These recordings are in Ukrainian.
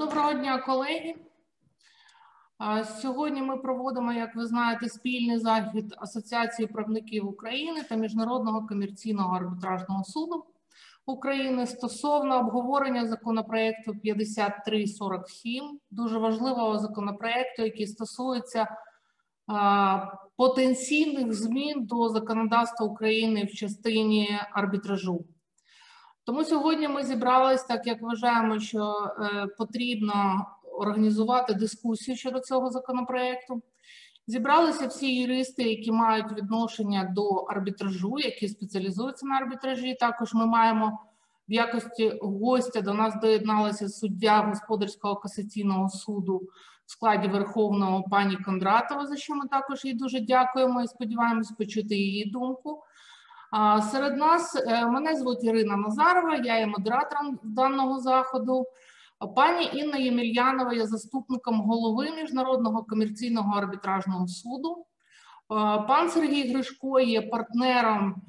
Доброго дня, колеги. Сьогодні ми проводимо, як ви знаєте, спільний захід Асоціації правників України та Міжнародного комерційного арбітражного суду України стосовно обговорення законопроекту 5347, дуже важливого законопроекту, який стосується потенційних змін до законодавства України в частині арбітражу. Тому сьогодні ми зібрались, так як вважаємо, що потрібно організувати дискусію щодо цього законопроекту. Зібралися всі юристи, які мають відношення до арбітражу, які спеціалізуються на арбітражі. Також ми маємо в якості гостя, до нас доєдналася суддя Господарського касаційного суду в складі Верховного пані Кондратова, за що ми також їй дуже дякуємо і сподіваємось почути її думку. Серед нас, мене звуть Ірина Назарова, я є модератором даного заходу. Пані Інна Ємельянова є заступником голови Міжнародного комерційного арбітражного суду. Пан Сергій Гришко є партнером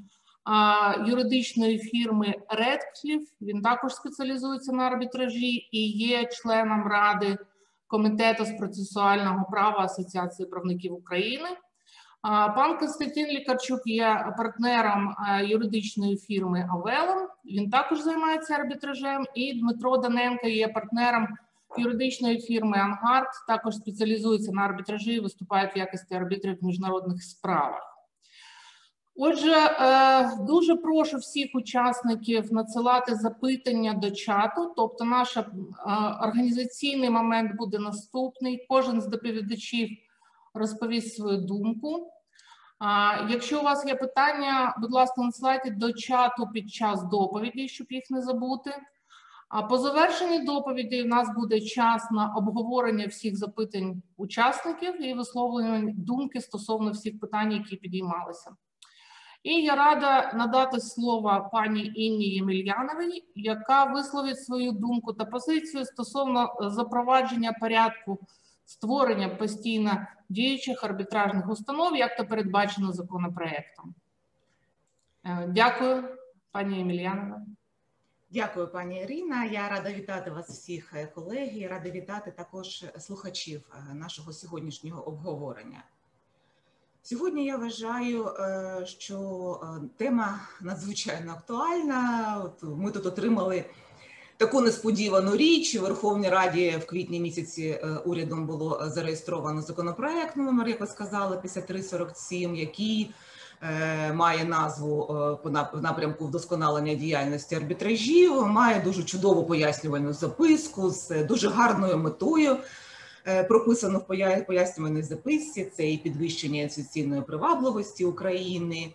юридичної фірми Redcliffe, він також спеціалізується на арбітражі і є членом Ради Комітету з процесуального права Асоціації правників України. Пан Костянтин Лікарчук є партнером юридичної фірми Авелом, він також займається арбітражем, і Дмитро Даненко є партнером юридичної фірми Ангард, також спеціалізується на арбітражі і виступає в якості арбітрів в міжнародних справах. Отже, дуже прошу всіх учасників надсилати запитання до чату, тобто наш організаційний момент буде наступний, кожен з доповідачів розповість свою думку. Якщо у вас є питання, будь ласка, надсилайте до чату під час доповіді, щоб їх не забути. По завершенні доповіді у нас буде час на обговорення всіх запитань учасників і висловлення думки стосовно всіх питань, які підіймалися. І я рада надати слово пані Інні Ємельяновій, яка висловить свою думку та позицію стосовно запровадження порядку створення постійно діючих арбітражних установ, як це передбачено законопроектом. Дякую, пані Ємельянова. Дякую, пані Ірина. Я рада вітати вас всіх, колеги, рада вітати також слухачів нашого сьогоднішнього обговорення. Сьогодні я вважаю, що тема надзвичайно актуальна. Ми тут отримали таку несподівану річ. У Верховній Раді в квітні місяці урядом було зареєстровано законопроект номер, як ви сказали, 5347, який має назву в напрямку вдосконалення діяльності арбітражів, має дуже чудову пояснювальну записку з дуже гарною метою. Прописано в пояснювальній записці, це і підвищення інвестиційної привабливості України,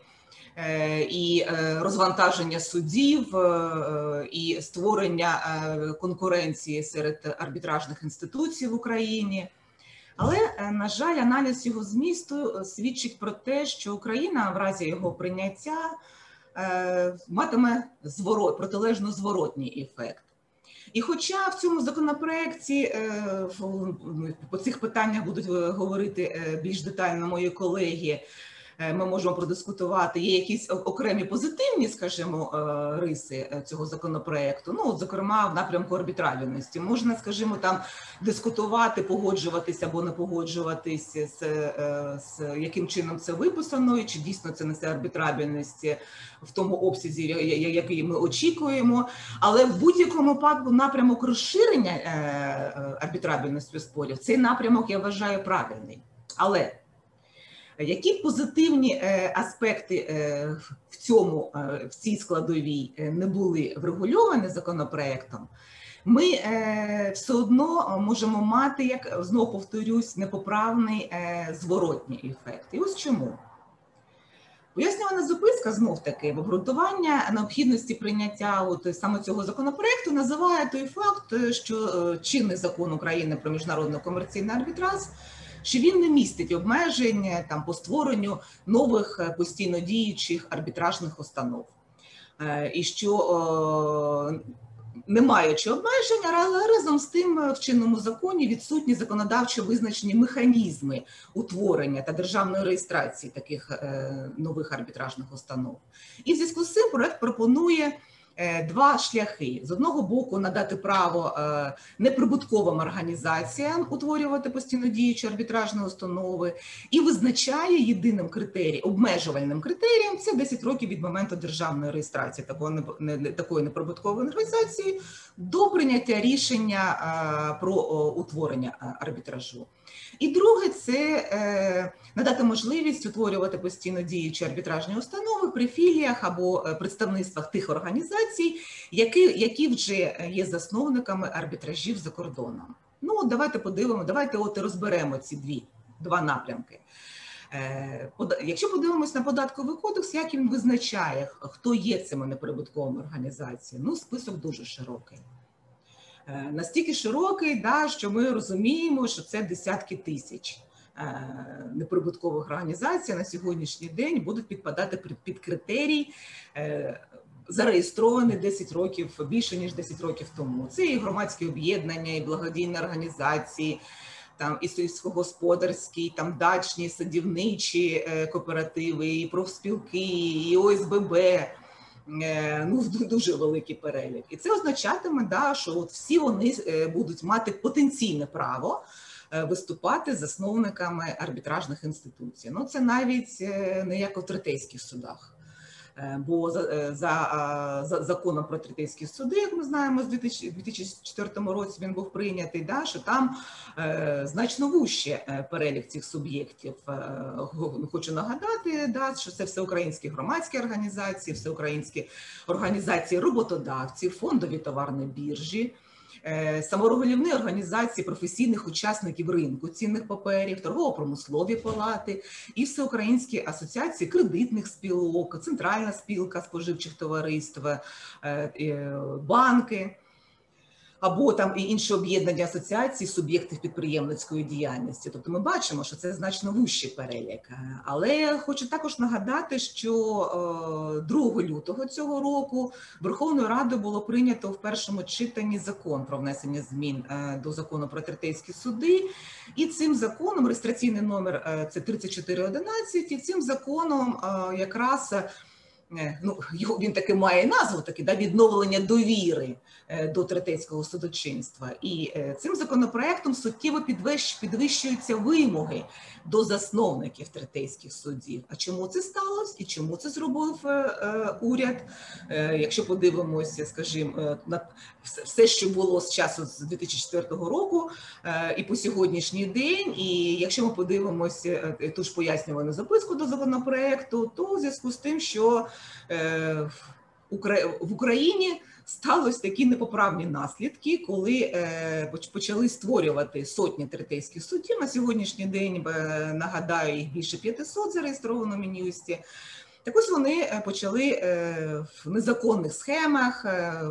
і розвантаження судів, і створення конкуренції серед арбітражних інституцій в Україні. Але, на жаль, аналіз його змісту свідчить про те, що Україна в разі його прийняття матиме протилежно зворотній ефект. І хоча в цьому законопроекті по цих питаннях будуть говорити більш детально мої колеги, ми можемо продискутувати, є якісь окремі позитивні, скажімо, риси цього законопроекту, ну, от, зокрема, в напрямку арбітральності. Можна, скажімо, там дискутувати, погоджуватись або не погоджуватись з яким чином це виписано, і чи дійсно це несе арбітрабельність в тому обсязі, який ми очікуємо. Але в будь-якому напрямок розширення арбітрабельності спорів, цей напрямок, я вважаю, правильний. Але які позитивні аспекти в цій складовій не були врегульовані законопроектом, ми все одно можемо мати, як знову повторюсь, непоправний зворотній ефект. І ось чому. Пояснювана записка, знов-таки, в обґрунтування необхідності прийняття саме цього законопроекту називає той факт, що чинний закон України про міжнародний комерційний арбітраж, що він не містить обмежень по створенню нових постійно діючих арбітражних установ. І що, не маючи обмежень, але разом з тим в чинному законі відсутні законодавчо визначені механізми утворення та державної реєстрації таких нових арбітражних установ. І в зв'язку з цим проект пропонує два шляхи. З одного боку, надати право неприбутковим організаціям утворювати постійно діючі арбітражні установи і визначає єдиним критерієм, обмежувальним критерієм – це 10 років від моменту державної реєстрації такої неприбуткової організації до прийняття рішення про утворення арбітражу. І друге – це надати можливість утворювати постійно діючі арбітражні установи при філіях або представництвах тих організацій, які вже є засновниками арбітражів за кордоном. Ну, давайте подивимо, давайте от і розберемо ці два напрямки. Якщо подивимось на податковий кодекс, як він визначає, хто є цими неприбутковими організаціями, ну, список дуже широкий. Настільки широкий, да, що ми розуміємо, що це десятки тисяч неприбуткових організацій на сьогоднішній день будуть підпадати під критерій, зареєстровані 10 років, більше ніж 10 років тому. Це і громадські об'єднання, і благодійні організації, там і сільськогосподарські, там дачні, садівничі кооперативи, і профспілки, і ОСББ. Ну, дуже великий перелік. І це означатиме, да, що от всі вони будуть мати потенційне право виступати засновниками арбітражних інституцій. Ну, це навіть не як у третейських судах. Бо за законом про третейські суди, як ми знаємо, з 2004 році він був прийнятий, да, що там значно вужче перелік цих суб'єктів. Хочу нагадати, да, що це всеукраїнські громадські організації, всеукраїнські організації роботодавців, фондові товарні біржі, саморегулівні організації професійних учасників ринку цінних паперів, торгово-промислові палати і всеукраїнські асоціації кредитних спілок, Центральна спілка споживчих товариств, банки, або там і інші об'єднані асоціації суб'єктів підприємницької діяльності. Тобто ми бачимо, що це значно вужчий перелік. Але хочу також нагадати, що 2 лютого цього року Верховною Радою було прийнято в першому читанні закон про внесення змін до закону про третейські суди. І цим законом, реєстраційний номер це 3411, і цим законом якраз ну, він таки має назву, таки, да, відновлення довіри до третейського судочинства. І цим законопроектом суттєво підвищуються вимоги до засновників третейських судів. А чому це сталося і чому це зробив уряд? Якщо подивимося, скажімо, на все, що було з часу з 2004 року і по сьогоднішній день, і якщо ми подивимося ту ж пояснювальну записку до законопроекту, то в зв'язку з тим, що в Україні сталося такі непоправні наслідки, коли почали створювати сотні третейських судів. На сьогоднішній день, нагадаю, їх більше 500 зареєстровано в Мін'юсті. Так ось вони почали в незаконних схемах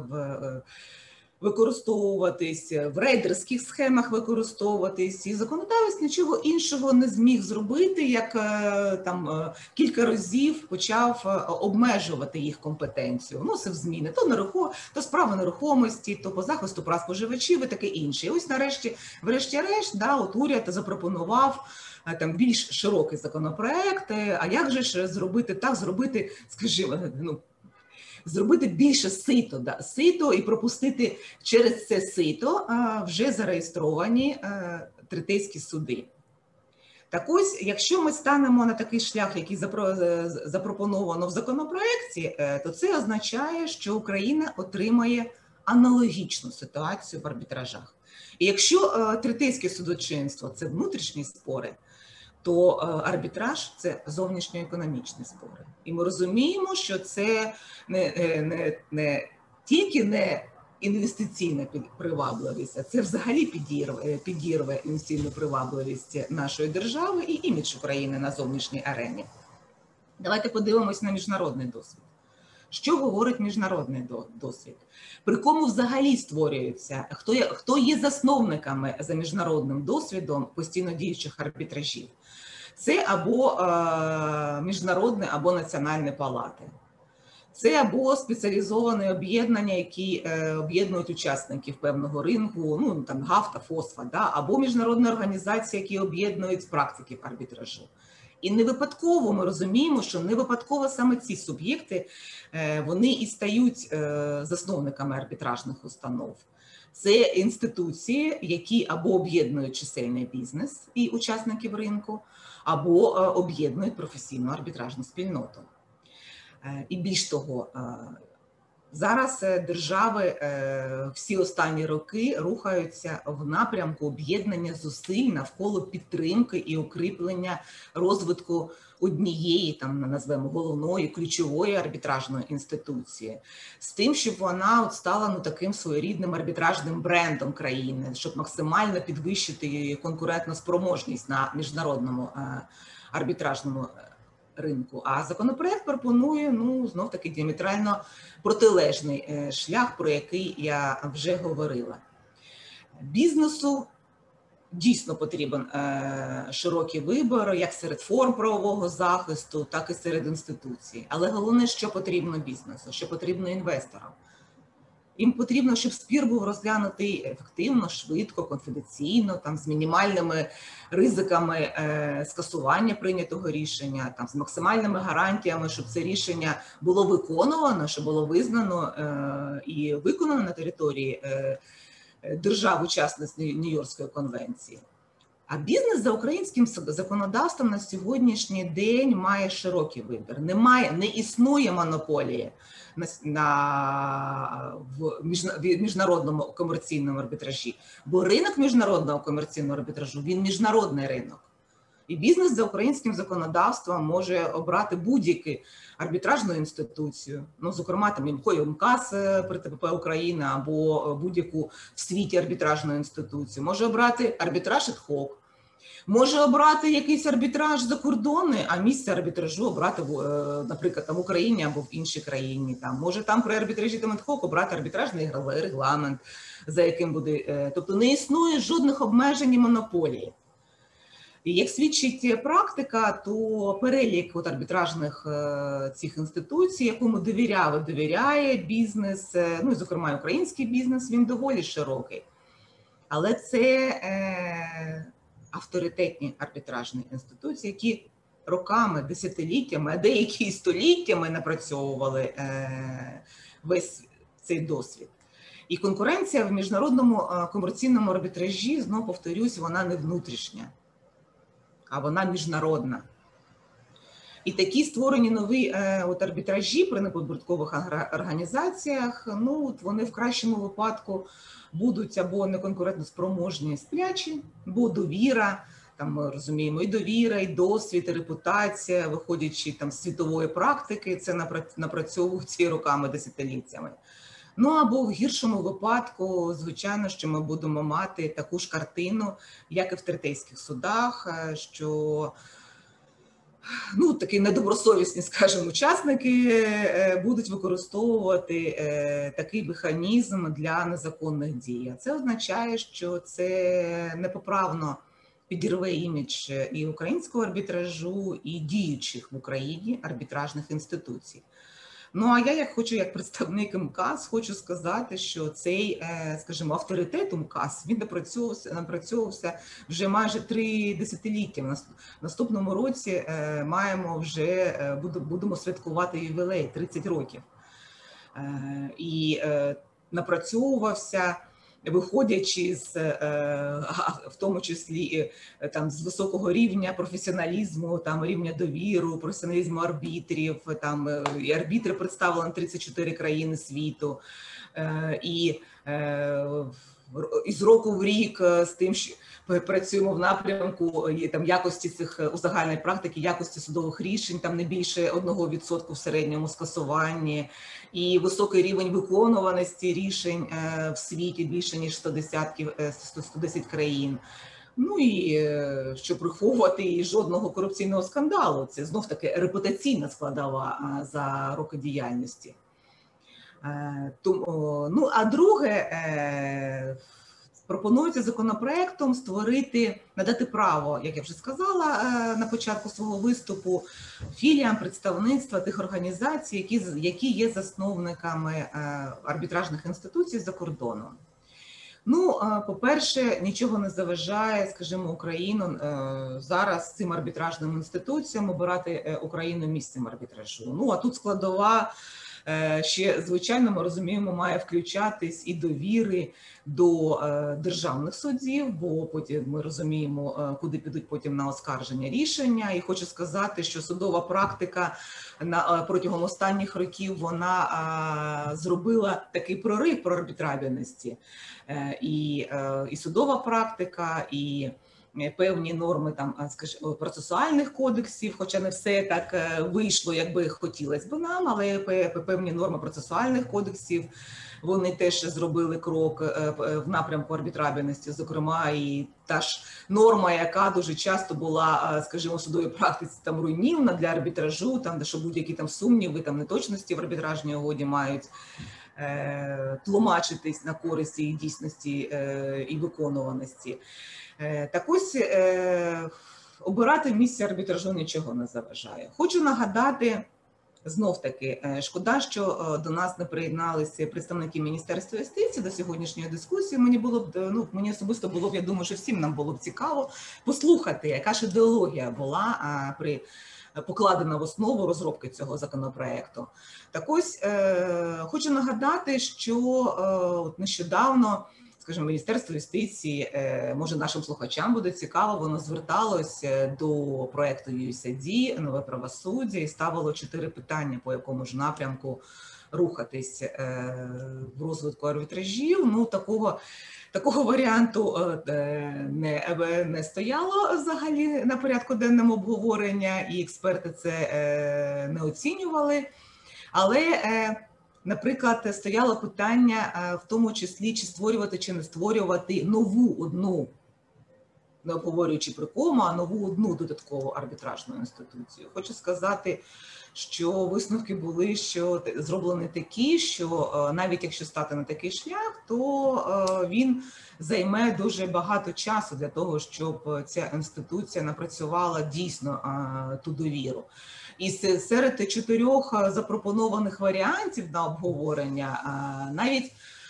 використовуватись, в рейдерських схемах використовуватись, і законодавець нічого іншого не зміг зробити, як там кілька разів почав обмежувати їх компетенцію, вносив зміни, то справа нерухомості, то по захисту прав споживачів і таке інше. І ось нарешті, врешті-решт, да, от уряд запропонував там більш широкий законопроект, а як же ж зробити, скажімо, ну, зробити більше сито і пропустити через це сито вже зареєстровані третейські суди. Так ось, якщо ми станемо на такий шлях, який запропоновано в законопроекті, то це означає, що Україна отримає аналогічну ситуацію в арбітражах. І якщо третейське судочинство – це внутрішні спори, то арбітраж – це зовнішньоекономічні спори. І ми розуміємо, що це не тільки не інвестиційна привабливість, а це взагалі підірве інвестиційну привабливість нашої держави і імідж України на зовнішній арені. Давайте подивимось на міжнародний досвід. Що говорить міжнародний досвід? При кому взагалі створюється? Хто є засновниками за міжнародним досвідом постійно діючих арбітражів? Це або міжнародні, або національні палати. Це або спеціалізовані об'єднання, які об'єднують учасників певного ринку, ну там ГАФ та ФОСФА, да? Або міжнародні організації, які об'єднують практиків арбітражу. І не випадково ми розуміємо, що не випадково саме ці суб'єкти, вони і стають засновниками арбітражних установ. Це інституції, які або об'єднують чисельний бізнес і учасників ринку, або об'єднують професійну арбітражну спільноту. І більш того, зараз держави всі останні роки рухаються в напрямку об'єднання зусиль навколо підтримки і укріплення розвитку однієї, там назвемо головної, ключової арбітражної інституції, з тим, щоб вона стала таким своєрідним арбітражним брендом країни, щоб максимально підвищити її конкурентоспроможність на міжнародному арбітражному ринку. А законопроект пропонує, знов таки, діаметрально протилежний шлях, про який я вже говорила. Бізнесу дійсно потрібен широкий вибір, як серед форм правового захисту, так і серед інституцій. Але головне, що потрібно бізнесу, що потрібно інвесторам. Їм потрібно, щоб спір був розглянутий ефективно, швидко, конфіденційно, з мінімальними ризиками скасування прийнятого рішення, з максимальними гарантіями, щоб це рішення було виконувано, щоб було визнано і виконано на території держав-учасниць Нью-Йоркської конвенції. А бізнес за українським законодавством на сьогоднішній день має широкий вибір. Не існує монополії в міжнародному комерційному арбітражі, бо ринок міжнародного комерційного арбітражу, він міжнародний ринок. І бізнес за українським законодавством може обрати будь-яку арбітражну інституцію, зокрема, МКАС при ТПП Україна або будь-яку в світі арбітражну інституцію. Може обрати арбітраж ad-hoc, може обрати якийсь арбітраж закордонний, а місце арбітражу обрати, наприклад, в Україні або в іншій країні. Може при арбітражі ad-hoc обрати арбітражний регламент, за яким буде. Тобто не існує жодних обмежень і монополії. І як свідчить практика, то перелік арбітражних цих інституцій, якому довіряє бізнес, і, зокрема, український бізнес, він доволі широкий. Але це авторитетні арбітражні інституції, які роками, десятиліттями, а деякі і століттями напрацьовували весь цей досвід. І конкуренція в міжнародному комерційному арбітражі, знову повторюсь, вона не внутрішня, а вона міжнародна. І такі створені нові арбітражі при неподаткових організаціях, вони в кращому випадку будуть або неконкурентоспроможні, сплячі, бо довіра, ми розуміємо, і довіра, і досвід, і репутація, виходячи з світової практики, це напрацьовують роками, десятиліттями. Або в гіршому випадку, звичайно, що ми будемо мати таку ж картину, як і в третейських судах, що такі недобросовісні, скажімо, учасники будуть використовувати такий механізм для незаконних дій. А це означає, що це непоправно підірве імідж і українського арбітражу, і діючих в Україні арбітражних інституцій. А я, як представник МКАС, хочу сказати, що цей, скажімо, авторитет МКАС, він напрацьовувався вже майже 3 десятиліття. В наступному році будемо святкувати ювілей 30 років. І напрацьовувався, виходячи в тому числі з високого рівня професіоналізму, рівня довіру, професіоналізму арбітрів, і арбітри представлені 34 країни світу, і з року в рік з тим, що працюємо в напрямку якості цих узагальної практики, якості судових рішень, не більше 1% в середньому скасуванні, і високий рівень виконуваності рішень в світі, більше ніж 110 країн. І щоб приховувати і жодного корупційного скандалу, це знов-таки репутаційна складова за роки діяльності. А друге, пропонується законопроектом надати право, як я вже сказала на початку свого виступу, філіям представництва тих організацій, які є засновниками арбітражних інституцій за кордоном. Ну, по-перше, нічого не заважає, скажімо, Україну зараз цим арбітражним інституціям обирати Україну місцем арбітражу. Ну, а тут складова ще, звичайно, ми розуміємо, має включатись і довіри до державних судів, бо потім ми розуміємо, куди підуть потім на оскарження рішення. І хочу сказати, що судова практика протягом останніх років вона зробила такий прорив про арбітрабельності. І судова практика, і певні норми там, скажімо, процесуальних кодексів, хоча не все так вийшло, як би хотілося б нам, але певні норми процесуальних кодексів, вони теж зробили крок в напрямку арбітрабельності, зокрема, і та ж норма, яка дуже часто була, скажімо, в судовій практиці там руйнівна для арбітражу, там, де що будь-які там сумніви, там неточності в арбітражній угоді мають тлумачитись на користь їх дійсності і виконуваності. Так ось обирати місце арбітражу нічого не заважає. Хочу нагадати, знов-таки, шкода, що до нас не приєдналися представники Міністерства юстиції до сьогоднішньої дискусії. Мені особисто було б, я думаю, що всім нам було б цікаво послухати, яка ж ідеологія була покладена в основу розробки цього законопроекту. Так ось, хочу нагадати, що нещодавно, скажімо, Міністерство юстиції, може нашим слухачам буде цікаво, воно зверталось до проєкту USAID «Нове правосуддя» і ставило 4 питання, по якому ж напрямку рухатись в розвитку арбітражів. Ну, такого варіанту не стояло взагалі на порядку денному обговорення, і експерти це не оцінювали. Але, наприклад, стояло питання в тому числі, чи створювати, чи не створювати нову одну, не обговорюючи про кому, а нову одну додаткову арбітражну інституцію. Хочу сказати, що висновки були, що зроблені такі, що навіть якщо стати на такий шлях, то він займе дуже багато часу для того, щоб ця інституція напрацювала дійсно ту довіру. І серед 4 запропонованих варіантів на обговорення навіть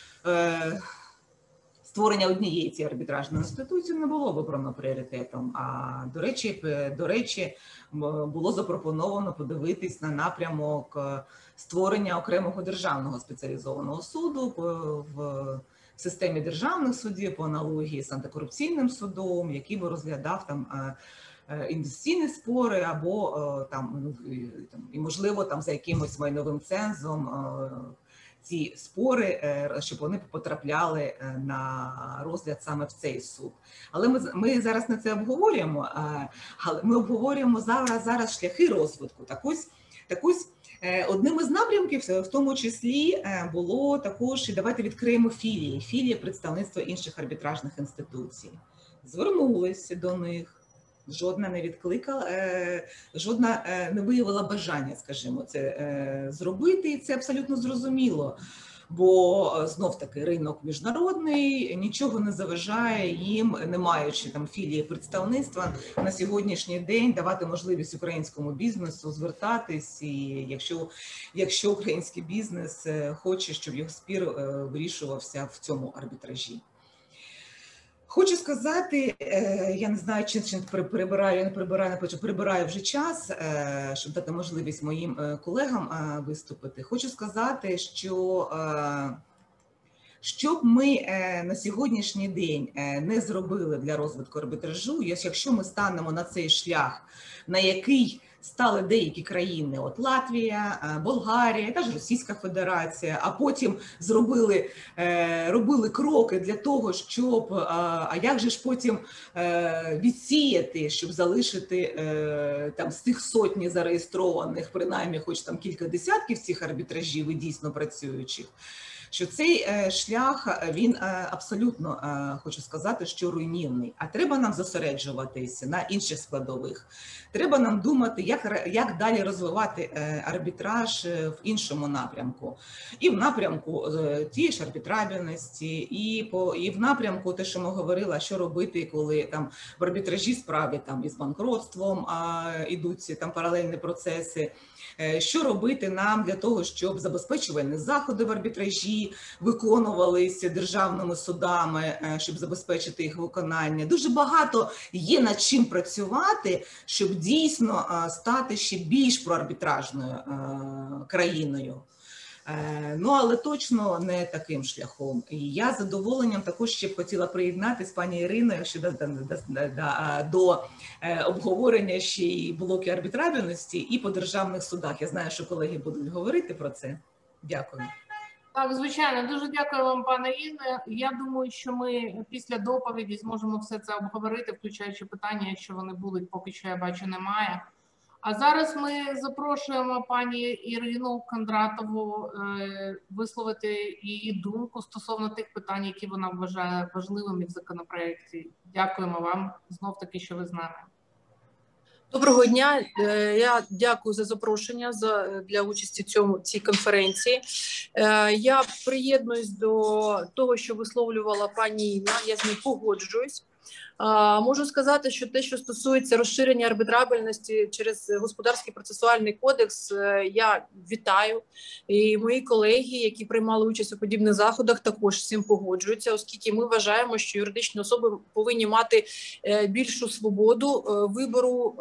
створення однієї цієї арбітражної інституції не було вибрано пріоритетом. А до речі, було запропоновано подивитись на напрямок створення окремого державного спеціалізованого суду в системі державних судів по аналогії з антикорупційним судом, який би розглядав там інвестиційні спори або і можливо там за якимось майновим цензом ці спори, щоб вони потрапляли на розгляд саме в цей суд. Але ми зараз не це обговорюємо, але ми обговорюємо зараз шляхи розвитку. Так ось одним із напрямків, в тому числі, було також, і давайте відкриємо філії представництва інших арбітражних інституцій. Звернулися до них. Жодна не відкликала, жодна не виявила бажання, скажімо, це зробити, і це абсолютно зрозуміло, бо знов-таки ринок міжнародний, нічого не заважає їм, не маючи там філії представництва, на сьогоднішній день давати можливість українському бізнесу звертатись, і якщо український бізнес хоче, щоб його спір вирішувався в цьому арбітражі. Хочу сказати, я не знаю, чи прибираю, я не прибираю, прибираю вже час, щоб дати можливість моїм колегам виступити. Хочу сказати, що б ми на сьогоднішній день не зробили для розвитку арбітражу, якщо ми станемо на цей шлях, на який стали деякі країни, от Латвія, Болгарія, та ж Російська Федерація, а потім робили кроки для того, щоб, а як же ж потім відсіяти, щоб залишити там з тих сотні зареєстрованих, принаймні хоч там кілька десятків цих арбітражів і дійсно працюючих, що цей шлях, він абсолютно, хочу сказати, що руйнівний. А треба нам зосереджуватися на інших складових. Треба нам думати, як далі розвивати арбітраж в іншому напрямку. І в напрямку тієї ж арбітрабельності, і в напрямку те, що ми говорили, що робити, коли там в арбітражі справи там із банкротством ідуть там паралельні процеси. Що робити нам для того, щоб забезпечувальні заходи в арбітражі які виконувалися державними судами, щоб забезпечити їх виконання. Дуже багато є над чим працювати, щоб дійсно стати ще більш проарбітражною країною. Ну, але точно не таким шляхом. І я з задоволенням також ще б хотіла приєднатися, пані Іриною, щодо до обговорення ще й блоки арбітрабельності і по державних судах. Я знаю, що колеги будуть говорити про це. Дякую. Так, звичайно. Дуже дякую вам, пане Інне. Я думаю, що ми після доповіді зможемо все це обговорити, включаючи питання, якщо вони будуть, поки що, я бачу, немає. А зараз ми запрошуємо пані Ірину Кондратову висловити її думку стосовно тих питань, які вона вважає важливими в законопроекті. Дякуємо вам знов-таки, що ви з нами. Доброго дня. Я дякую за запрошення для участі в цій конференції. Я приєднуюсь до того, що висловлювала пані Інна, я з ним погоджуюсь. Можу сказати, що те, що стосується розширення арбітрабельності через Господарський процесуальний кодекс, я вітаю. І мої колеги, які приймали участь у подібних заходах, також з цим погоджуються, оскільки ми вважаємо, що юридичні особи повинні мати більшу свободу вибору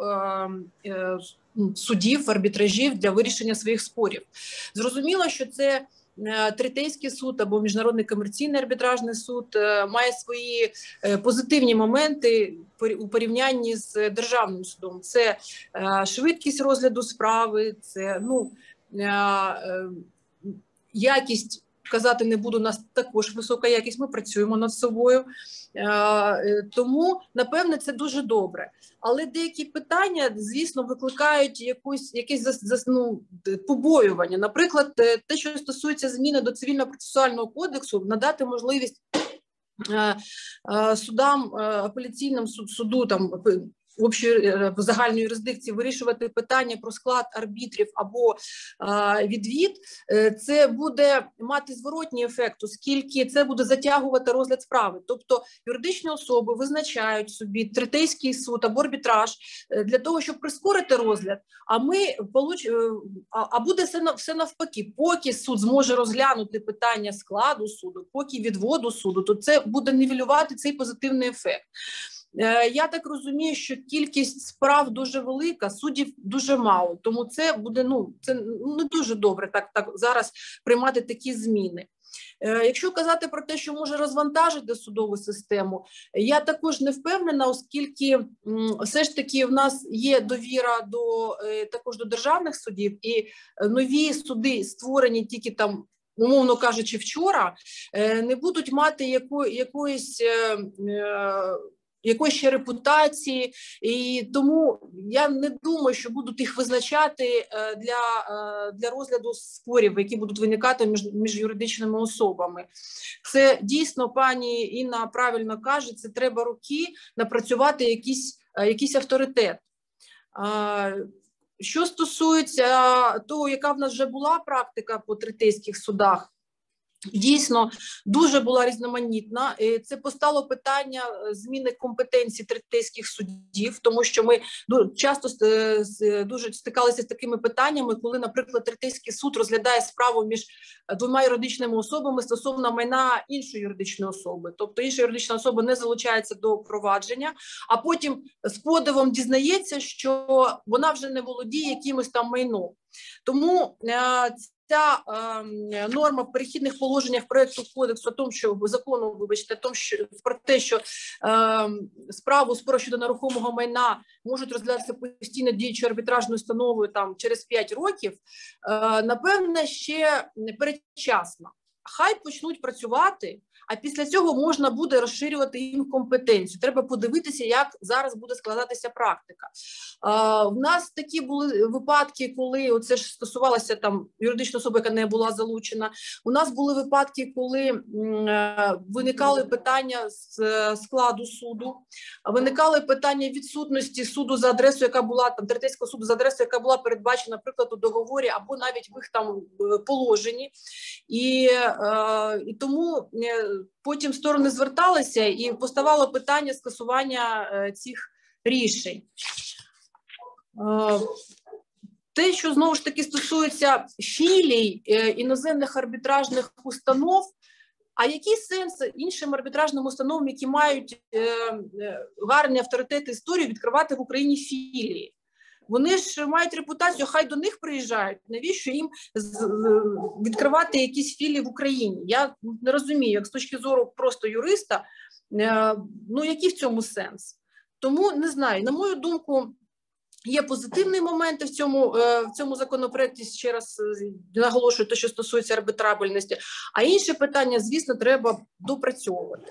судів, арбітражів для вирішення своїх спорів. Зрозуміло, що це Третейський суд або Міжнародний комерційний арбітражний суд має свої позитивні моменти у порівнянні з державним судом. Це швидкість розгляду справи, це якість, казати не буду, у нас також висока якість, ми працюємо над собою. Тому, напевне, це дуже добре. Але деякі питання, звісно, викликають якесь побоювання. Наприклад, те, що стосується зміни до Цивільно-процесуального кодексу, надати можливість судам, апеляційним суду, в загальній юрисдикції вирішувати питання про склад арбітрів або відвід, це буде мати зворотній ефект, оскільки це буде затягувати розгляд справи. Тобто юридичні особи визначають собі Третейський суд або арбітраж для того, щоб прискорити розгляд, а буде все навпаки. Поки суд зможе розглянути питання складу суду, поки відводу суду, то це буде нівелювати цей позитивний ефект. Я так розумію, що кількість справ дуже велика, суддів дуже мало, тому це буде це не дуже добре так зараз приймати такі зміни. Якщо казати про те, що може розвантажити судову систему, я також не впевнена, оскільки все ж таки в нас є довіра також до державних судів, і нові суди, створені тільки умовно кажучи, вчора, не будуть мати якоїсь ще репутації, і тому я не думаю, що будуть їх визначати для розгляду спорів, які будуть виникати між юридичними особами. Це дійсно, пані Інна правильно каже, це треба роки напрацювати якийсь авторитет. Що стосується того, яка в нас вже була практика по третейських судах, дійсно, дуже була різноманітна. Це постало питання зміни компетенцій третейських судів, тому що ми часто дуже стикалися з такими питаннями, коли, наприклад, Третейський суд розглядає справу між двома юридичними особами стосовно майна іншої юридичної особи. Тобто інша юридична особа не залучається до провадження, а потім з подивом дізнається, що вона вже не володіє якимось там майном. Тому ця норма в перехідних положеннях проекту кодексу про те, що справу спору щодо нерухомого майна можуть розглядатися постійно діючою арбітражною установою через 5 років, напевне, ще передчасно. Хай почнуть працювати, а після цього можна буде розширювати їм компетенцію. Треба подивитися, як зараз буде складатися практика. В нас такі були випадки, коли це ж стосувалося юридичної особи, яка не була залучена. У нас були випадки, коли виникали питання з складу суду, виникали питання відсутності суду за адресою, яка була Третейського суду за адресою, яка була передбачена, наприклад, у договорі або навіть в їх положенні. І тому потім сторони зверталися і поставало питання скасування цих рішень. Те, що знову ж таки стосується філій іноземних арбітражних установ, а який сенс іншим арбітражним установам, які мають гарний авторитет історії, відкривати в Україні філії? Вони ж мають репутацію, хай до них приїжджають. Навіщо їм відкривати якісь філії в Україні? Я не розумію, як з точки зору просто юриста, ну який в цьому сенс? Тому, не знаю, на мою думку, є позитивні моменти в цьому законопроекті, ще раз наголошую, те, що стосується арбітрабельності, а інші питання, звісно, треба допрацьовувати.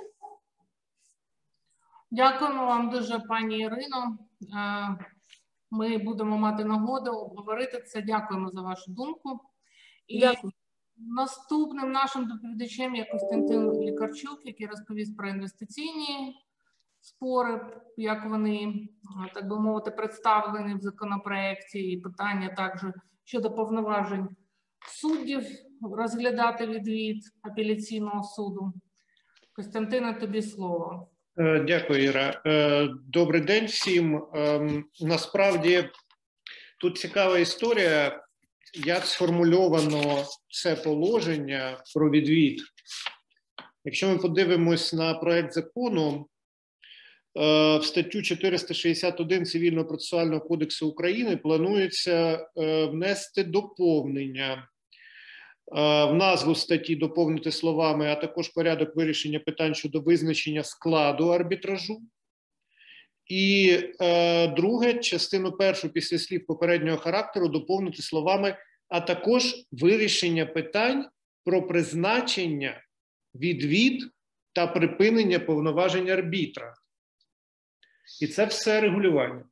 Дякуємо вам дуже, пані Ірино. Ми будемо мати нагоду обговорити це. Дякуємо за вашу думку. І дякую. Наступним нашим доповідачем є Костянтин Лікарчук, який розповість про інвестиційні спори, як вони, так би мовити, представлені в законопроекті, і питання також щодо повноважень суддів розглядати відвід апеляційного суду. Костянтине, тобі слово. Дякую, Іра. Добрий день всім. Насправді, тут цікава історія, як сформульовано це положення про відвід. Якщо ми подивимось на проект закону, в статтю 461 Цивільного процесуального кодексу України планується внести доповнення. В назву статті доповнити словами, а також порядок вирішення питань щодо визначення складу арбітражу. І друге, частину першу після слів попереднього характеру доповнити словами, а також вирішення питань про призначення, відвід та припинення повноважень арбітра. І це все регулювання.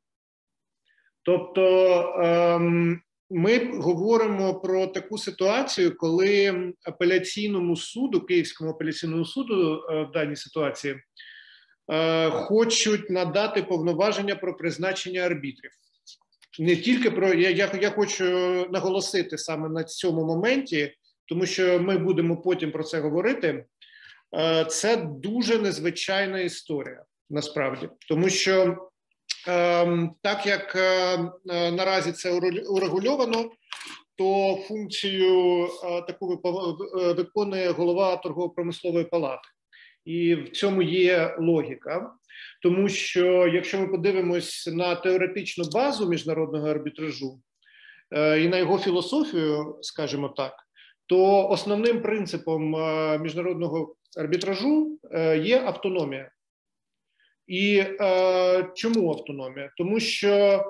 Тобто ми говоримо про таку ситуацію, коли апеляційному суду, Київському апеляційному суду в даній ситуації хочуть надати повноваження про призначення арбітрів. Не тільки про, я хочу наголосити саме на цьому моменті, тому що ми будемо потім про це говорити. Це дуже незвичайна історія, насправді. Тому що так як наразі це урегульовано, то функцію таку виконує голова торгово-промислової палати. І в цьому є логіка, тому що якщо ми подивимось на теоретичну базу міжнародного арбітражу і на його філософію, скажімо так, то основним принципом міжнародного арбітражу є автономія. І чому автономія? Тому що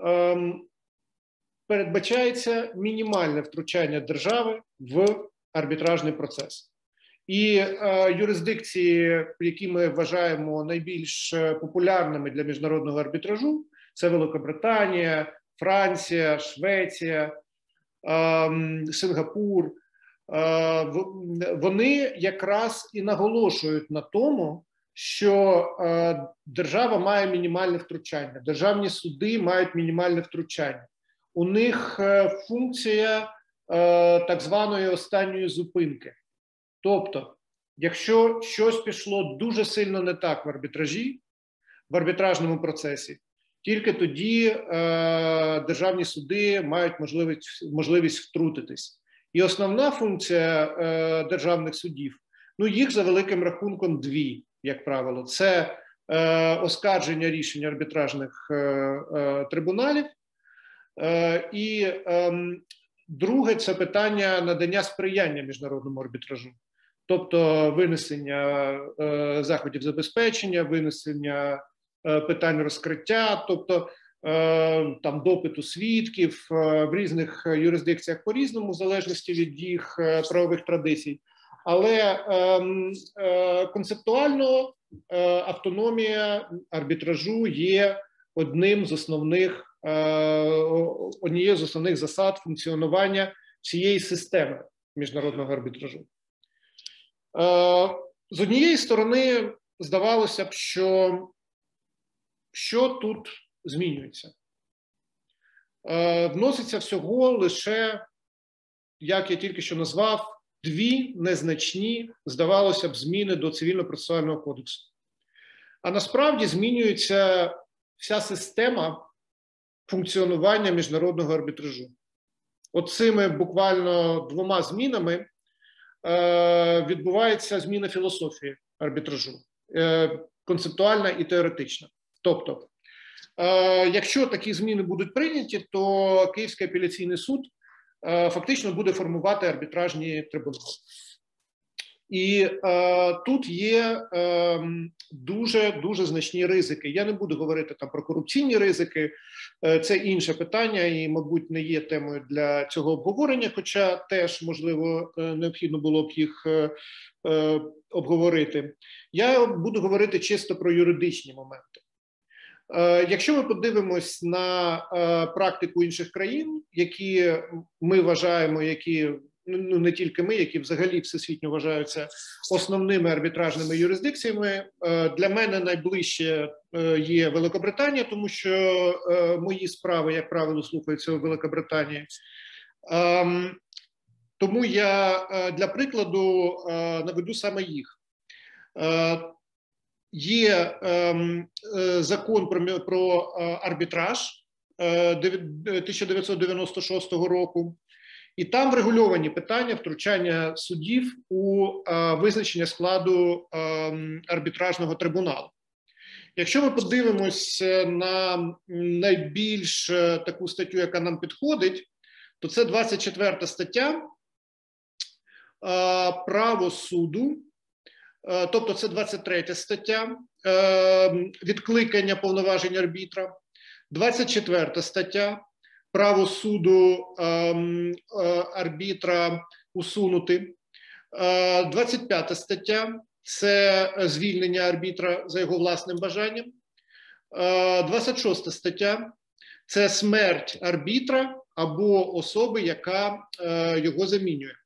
передбачається мінімальне втручання держави в арбітражний процес. І юрисдикції, які ми вважаємо найбільш популярними для міжнародного арбітражу, це Великобританія, Франція, Швеція, Сингапур, вони якраз і наголошують на тому, що держава має мінімальне втручання, державні суди мають мінімальне втручання. У них функція так званої останньої зупинки. Тобто, якщо щось пішло дуже сильно не так в арбітражі, в арбітражному процесі, тільки тоді державні суди мають можливість втрутитись. І основна функція державних судів, ну їх за великим рахунком дві, як правило. Це оскарження рішень арбітражних трибуналів і друге – це питання надання сприяння міжнародному арбітражу. Тобто винесення заходів забезпечення, винесення питань розкриття, тобто там допиту свідків в різних юрисдикціях по-різному, в залежності від їх правових традицій. Але концептуально автономія арбітражу є однією з основних засад функціонування всієї системи міжнародного арбітражу. З однієї сторони, здавалося б, що тут змінюється. Вноситься всього лише, як я тільки що назвав, дві незначні, здавалося б, зміни до Цивільно-процесуального кодексу. А насправді змінюється вся система функціонування міжнародного арбітражу. Оцими буквально 2 змінами відбувається зміна філософії арбітражу, концептуальна і теоретична. Тобто, якщо такі зміни будуть прийняті, то Київський апеляційний суд фактично буде формувати арбітражні трибунали. І тут є дуже значні ризики. Я не буду говорити там про корупційні ризики, це інше питання і, мабуть, не є темою для цього обговорення, хоча теж, можливо, необхідно було б їх обговорити. Я буду говорити чисто про юридичні моменти. Якщо ми подивимось на практику інших країн, які ми вважаємо, які, ну не тільки ми, які взагалі всесвітньо вважаються основними арбітражними юрисдикціями, для мене найближче є Великобританія, тому що мої справи, як правило, слухаються у Великобританії. Тому я для прикладу наведу саме їх. Є закон про арбітраж 1996 року, і там врегульовані питання втручання суддів у визначення складу арбітражного трибуналу. Якщо ми подивимось на найбільш таку статтю, яка нам підходить, то це 24 стаття «Право суду», тобто це 23 стаття «Відкликання повноважень арбітра», 24 стаття «Право суду арбітра усунути», 25 стаття це звільнення арбітра за його власним бажанням, 26 стаття це смерть арбітра або особи, яка його замінює.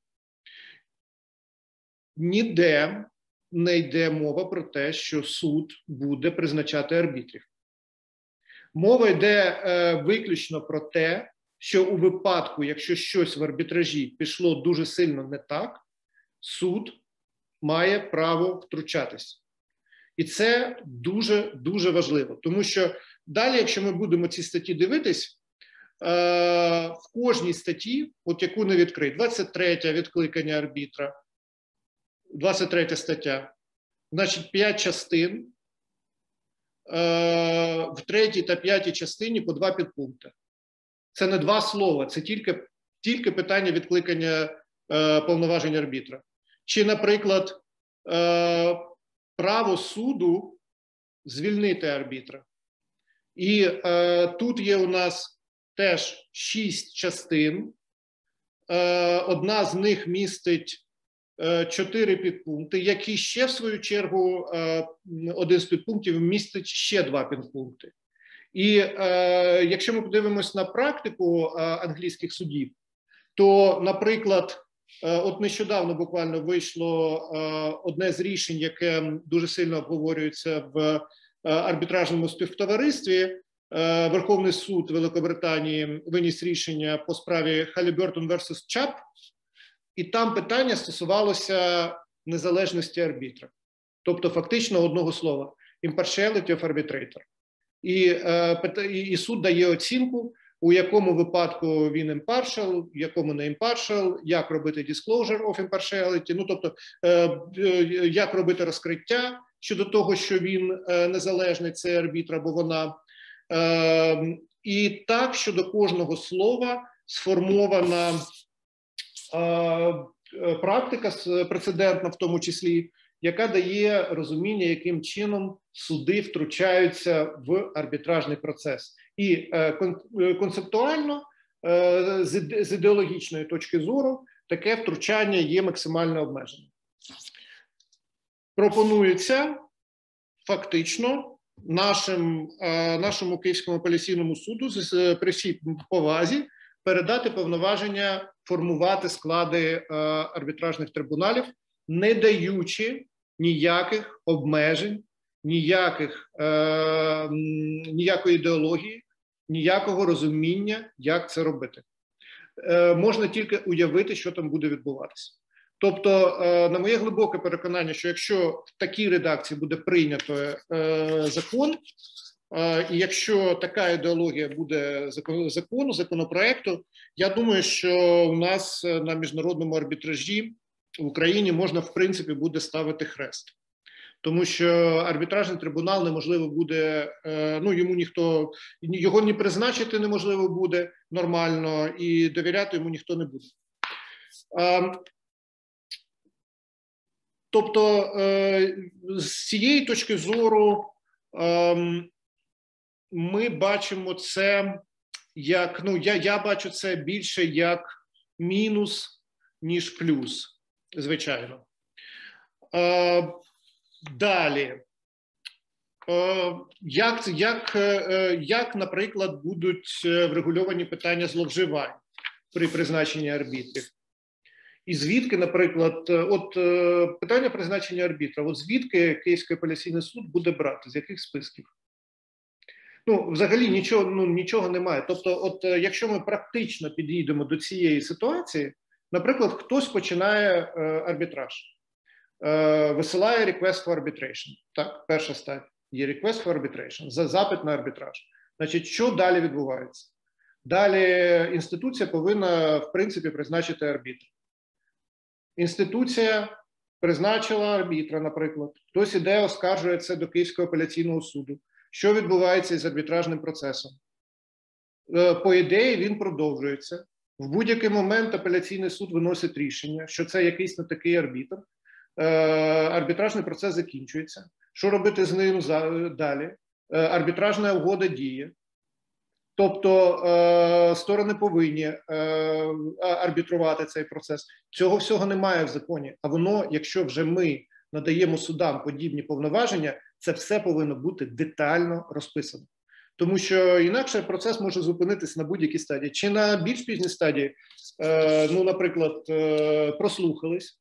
Ніде не йде мова про те, що суд буде призначати арбітрів. Мова йде виключно про те, що у випадку, якщо щось в арбітражі пішло дуже сильно не так, суд має право втручатись. І це дуже важливо, тому що далі, якщо ми будемо ці статті дивитись, в кожній статті, от яку не відкрить, 23 відкликання арбітра, 23 стаття, значить 5 частин, в 3 та 5 частині по 2 підпункти. Це не 2 слова, це тільки питання відкликання повноважень арбітра. Чи, наприклад, право суду звільнити арбітра. І тут є у нас теж 6 частин. Одна з них містить 4 підпункти, які ще, в свою чергу, один з підпунктів містить ще 2 підпункти. І якщо ми подивимось на практику англійських судів, то, наприклад, от нещодавно буквально вийшло одне з рішень, яке дуже сильно обговорюється в арбітражному співтоваристві. Верховний суд Великобританії виніс рішення по справі Halliburton versus Chubb, і там питання стосувалося незалежності арбітра. Тобто фактично одного слова – impartiality of arbitrator. І суд дає оцінку, у якому випадку він impartial, в якому не impartial, як робити disclosure of impartiality, ну тобто як робити розкриття щодо того, що він незалежний, цей арбітр або вона. І так щодо кожного слова сформована практика прецедентна в тому числі, яка дає розуміння, яким чином суди втручаються в арбітражний процес. І концептуально, з ідеологічної точки зору, таке втручання є максимально обмеженим. Пропонується фактично нашому Київському апеляційному суду при всій повазі передати повноваження формувати склади арбітражних трибуналів, не даючи ніяких обмежень, ніякої ідеології, ніякого розуміння, як це робити. Можна тільки уявити, що там буде відбуватися. Тобто, на моє глибоке переконання, що якщо в такій редакції буде прийнято закон, І якщо така ідеологія буде законопроекту, я думаю, що у нас на міжнародному арбітражі в Україні можна, в принципі, буде ставити хрест. Тому що арбітражний трибунал неможливо буде, ну, його не призначити неможливо буде нормально, і довіряти йому ніхто не буде. Тобто, з цієї точки зору, ми бачимо це як, ну, я бачу це більше як мінус, ніж плюс, звичайно. Далі, як, наприклад, будуть врегульовані питання зловживань при призначенні арбітрів? І звідки, наприклад, питання призначення арбітра, звідки Київський апеляційний суд буде брати, з яких списків? Ну, взагалі нічого немає. Тобто, якщо ми практично підійдемо до цієї ситуації, наприклад, хтось починає арбітраж, висилає request for arbitration. Так, перша стадія. Є request for arbitration, запит на арбітраж. Значить, що далі відбувається? Далі інституція повинна, в принципі, призначити арбітра. Інституція призначила арбітра, наприклад. Хтось іде, оскаржує це до Київського апеляційного суду. Що відбувається із арбітражним процесом? По ідеї, він продовжується. В будь-який момент апеляційний суд виносить рішення, що це якийсь не такий арбітр. Арбітражний процес закінчується. Що робити з ним далі? Арбітражна угода діє. Тобто сторони повинні арбітрувати цей процес. Цього всього немає в законі. А воно, якщо вже ми надаємо судам подібні повноваження, це все повинно бути детально розписано. Тому що інакше процес може зупинитися на будь-якій стадії. Чи на більш пізній стадії, ну, наприклад, прослухались,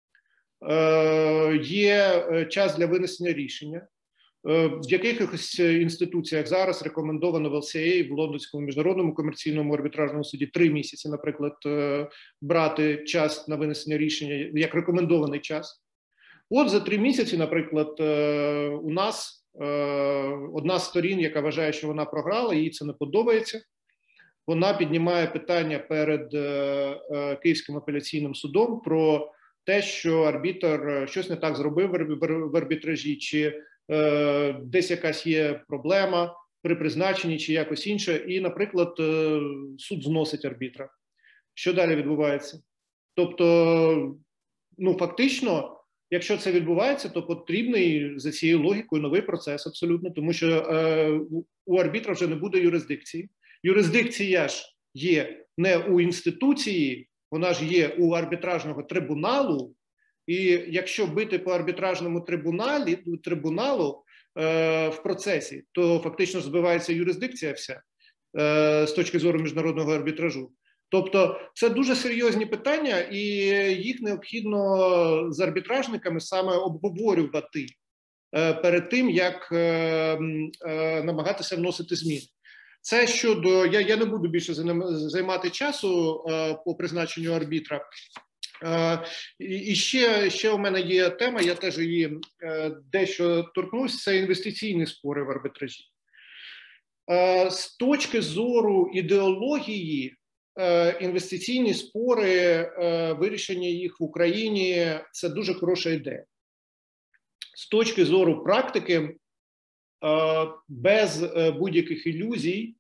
є час для винесення рішення. В якихось інституціях зараз рекомендовано в ЛСА, в Лондонському міжнародному комерційному арбітражному суді 3 місяці, наприклад, брати час на винесення рішення як рекомендований час. От за 3 місяці, наприклад, у нас одна з сторін, яка вважає, що вона програла, їй це не подобається, вона піднімає питання перед Київським апеляційним судом про те, що арбітр щось не так зробив в арбітражі, чи десь якась є проблема при призначенні, чи якось інше, і, наприклад, суд зносить арбітра. Що далі відбувається? Тобто, ну, фактично, якщо це відбувається, то потрібний за цією логікою новий процес абсолютно, тому що у арбітра вже не буде юрисдикції. Юрисдикція ж є не у інституції, вона ж є у арбітражного трибуналу, і якщо бити по арбітражному трибуналу в процесі, то фактично збивається юрисдикція вся з точки зору міжнародного арбітражу. Тобто це дуже серйозні питання, і їх необхідно з арбітражниками саме обговорювати перед тим, як намагатися вносити зміни. Це щодо, я не буду більше займати часу по призначенню арбітра. І ще у мене є тема, я теж її дещо торкнусь, це інвестиційні спори в арбітражі. З точки зору ідеології, інвестиційні спори, вирішення їх в Україні – це дуже хороша ідея. З точки зору практики, без будь-яких ілюзій,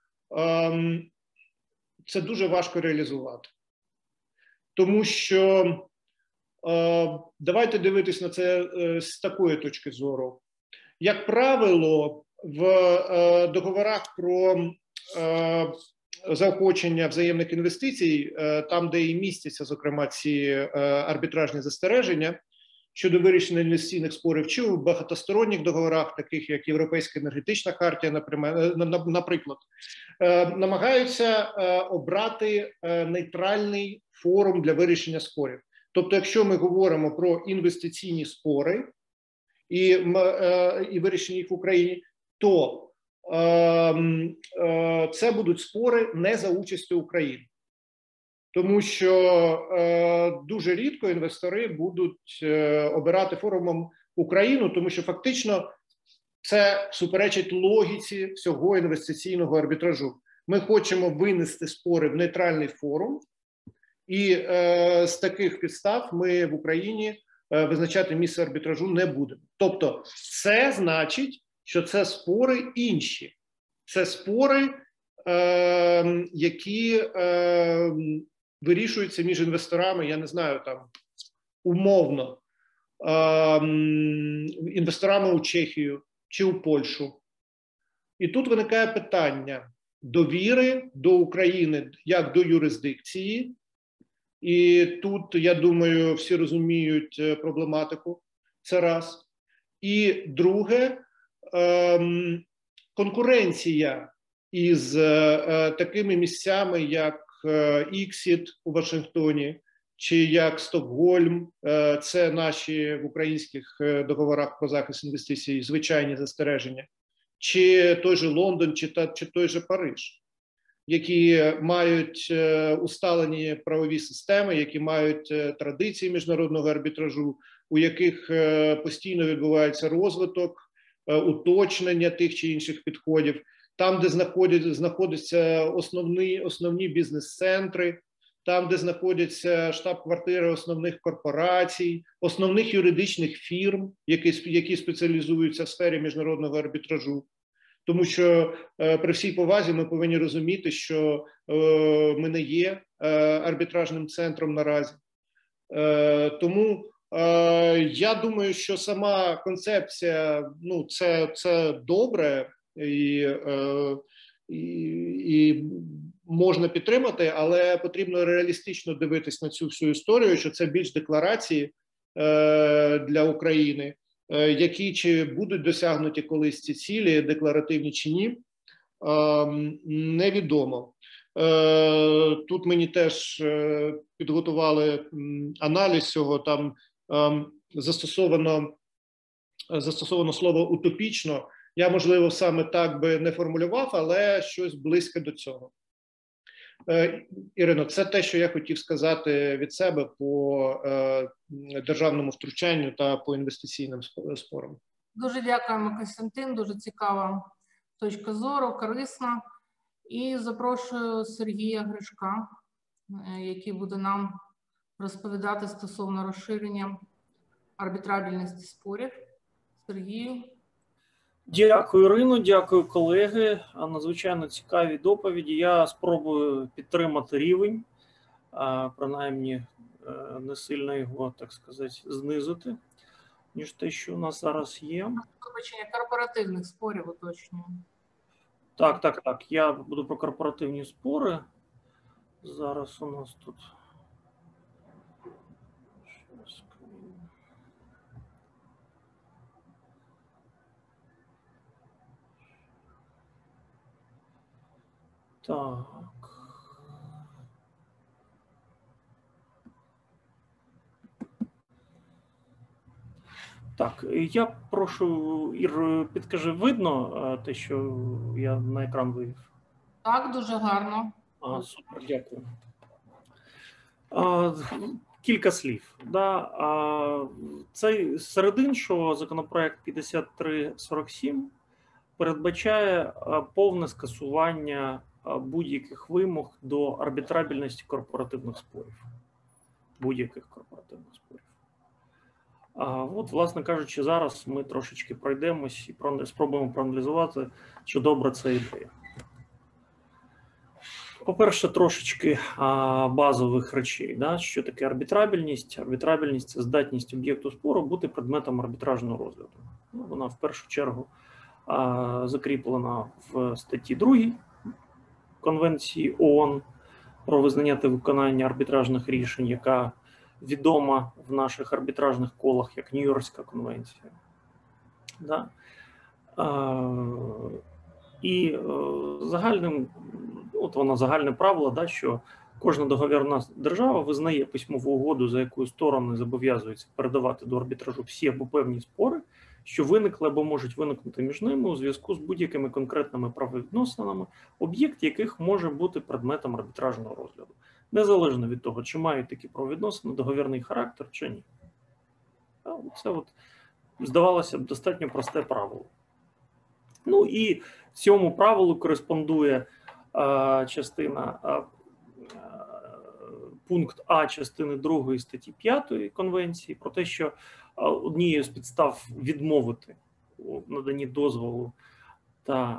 це дуже важко реалізувати. Тому що, давайте дивитись на це з такої точки зору. Як правило, в договорах про заохочення взаємних інвестицій, там, де і містяться, зокрема, ці арбітражні застереження щодо вирішення інвестиційних спорів, чи в багатосторонніх договорах, таких як Європейська енергетична хартія, наприклад, намагаються обрати нейтральний форум для вирішення спорів. Тобто, якщо ми говоримо про інвестиційні спори і вирішення їх в Україні, то це будуть спори не за участю України. Тому що дуже рідко інвестори будуть обирати форумом Україну, тому що фактично Це суперечить логіці всього інвестиційного арбітражу. Ми хочемо винести спори в нейтральний форум, і з таких підстав ми в Україні визначати місце арбітражу не будемо. Тобто це значить, що це спори інші. Це спори, які вирішуються між інвесторами, я не знаю, там умовно, інвесторами у Чехію чи у Польщу. І тут виникає питання довіри до України як до юрисдикції. І тут, я думаю, всі розуміють проблематику. Це раз. І друге, конкуренція із такими місцями, як Іксіт у Вашингтоні, чи як Стокгольм, це наші в українських договорах про захист інвестицій звичайні застереження, чи той же Лондон, чи той же Париж, які мають усталені правові системи, які мають традиції міжнародного арбітражу, у яких постійно відбувається розвиток, уточнення тих чи інших підходів, там, де знаходяться основні бізнес-центри, там, де знаходяться штаб-квартири основних корпорацій, основних юридичних фірм, які спеціалізуються в сфері міжнародного арбітражу. Тому що при всій повазі ми повинні розуміти, що ми не є арбітражним центром наразі. Тому я думаю, що сама концепція, ну, це добре і можна підтримати, але потрібно реалістично дивитись на цю всю історію, що це більш декларації для України, які чи будуть досягнуті колись ці цілі, декларативні чи ні, невідомо. Тут мені теж підготували аналіз цього, там застосовано слово «утопічно». Я, можливо, саме так би не формулював, але щось близьке до цього. Ірино, це те, що я хотів сказати від себе по державному втручанню та по інвестиційним спорам. Дуже дякуємо, Костянтин, дуже цікава точка зору, корисна. І запрошую Сергія Гришка, який буде нам розповідати стосовно розширення арбітрабельності спорів. Сергію. Дякую, Ірино, дякую, колеги. Надзвичайно цікаві доповіді. Я спробую підтримати рівень, принаймні не сильно його, так сказати, знизити, ніж те, що у нас зараз є. Вибачення корпоративних спорів уточнюю. Так. Я буду про корпоративні спори. Зараз у нас тут. Так. Так, я прошу, Ір, підкажи, видно те, що я на екран вивів? Так, дуже гарно. Супер, дякую. Кілька слів. Цей серед іншого законопроект 5347 передбачає повне скасування будь-яких вимог до арбітрабельності корпоративних спорів. Будь-яких корпоративних спорів. От, власне кажучи, зараз ми трошечки пройдемось і спробуємо проаналізувати, чи добра ця ідея. По-перше, трошечки базових речей. Що таке арбітрабельність? Арбітрабельність – це здатність об'єкту спору бути предметом арбітражного розгляду. Вона в першу чергу закріплена в статті 2 Конвенції ООН про визнання та виконання арбітражних рішень, яка відома в наших арбітражних колах як Нью-Йоркська конвенція. І загальним, от вона загальне правило, що кожна договірна держава визнає письмову угоду, за якою сторони зобов'язуються передавати до арбітражу всі або певні спори, що виникли або можуть виникнути між ними у зв'язку з будь-якими конкретними правовідносинами, об'єкт яких може бути предметом арбітражного розгляду, незалежно від того, чи мають такі правовідносини договірний характер, чи ні. Це, здавалося б, достатньо просте правило. Ну і цьому правилу кореспондує пункт А частини 2 статті 5 Конвенції про те, що однією з підстав відмовити у наданні дозволу та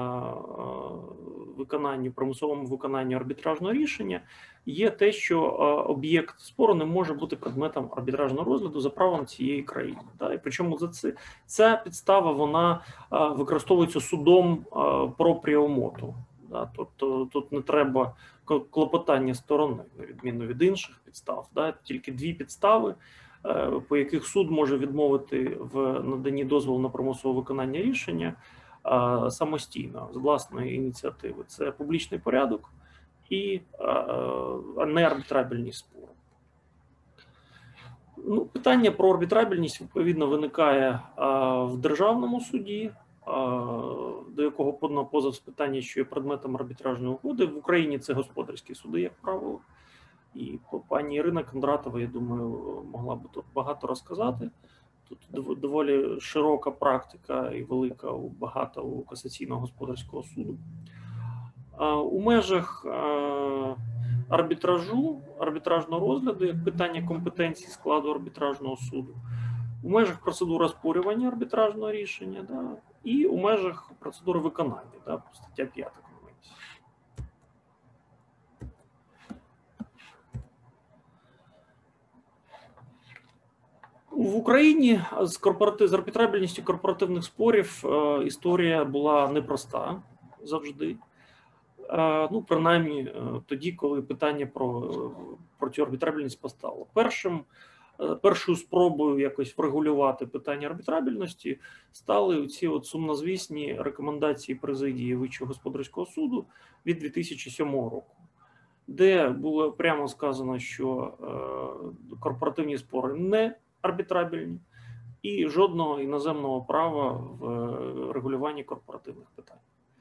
примусовому виконанню арбітражного рішення є те, що об'єкт спору не може бути предметом арбітражного розгляду за правом цієї країни. І причому ця підстава вона використовується судом пропріо моту. Тобто тут не треба клопотання сторони, на відміну від інших підстав. Тільки дві підстави, по яких суд може відмовити в наданні дозволу на примусове виконання рішення самостійно, з власної ініціативи. Це публічний порядок і неарбітрабельність спору. Ну, питання про арбітрабельність, відповідно, виникає в державному суді, до якого подано позов з питання, що є предметом арбітражної угоди. В Україні це господарські суди, як правило. І пані Ірина Кондратова, я думаю, могла б тут багато розказати. Тут доволі широка практика і велика багата у касаційного господарського суду. У межах арбітражного розгляду, як питання компетенції складу арбітражного суду, у межах процедури оспорювання арбітражного рішення, і у межах процедури виконання, стаття 5 Конвенції. В Україні з арбітрабельністю корпоративних спорів історія була непроста завжди. Ну, принаймні тоді, коли питання про цю арбітрабельність постало. Першою спробою якось врегулювати питання арбітрабельності стали ці сумнозвісні рекомендації президії Вищого господарського суду від 2007 року, де було прямо сказано, що корпоративні спори не арбітрабельні і жодного іноземного права в регулюванні корпоративних питань.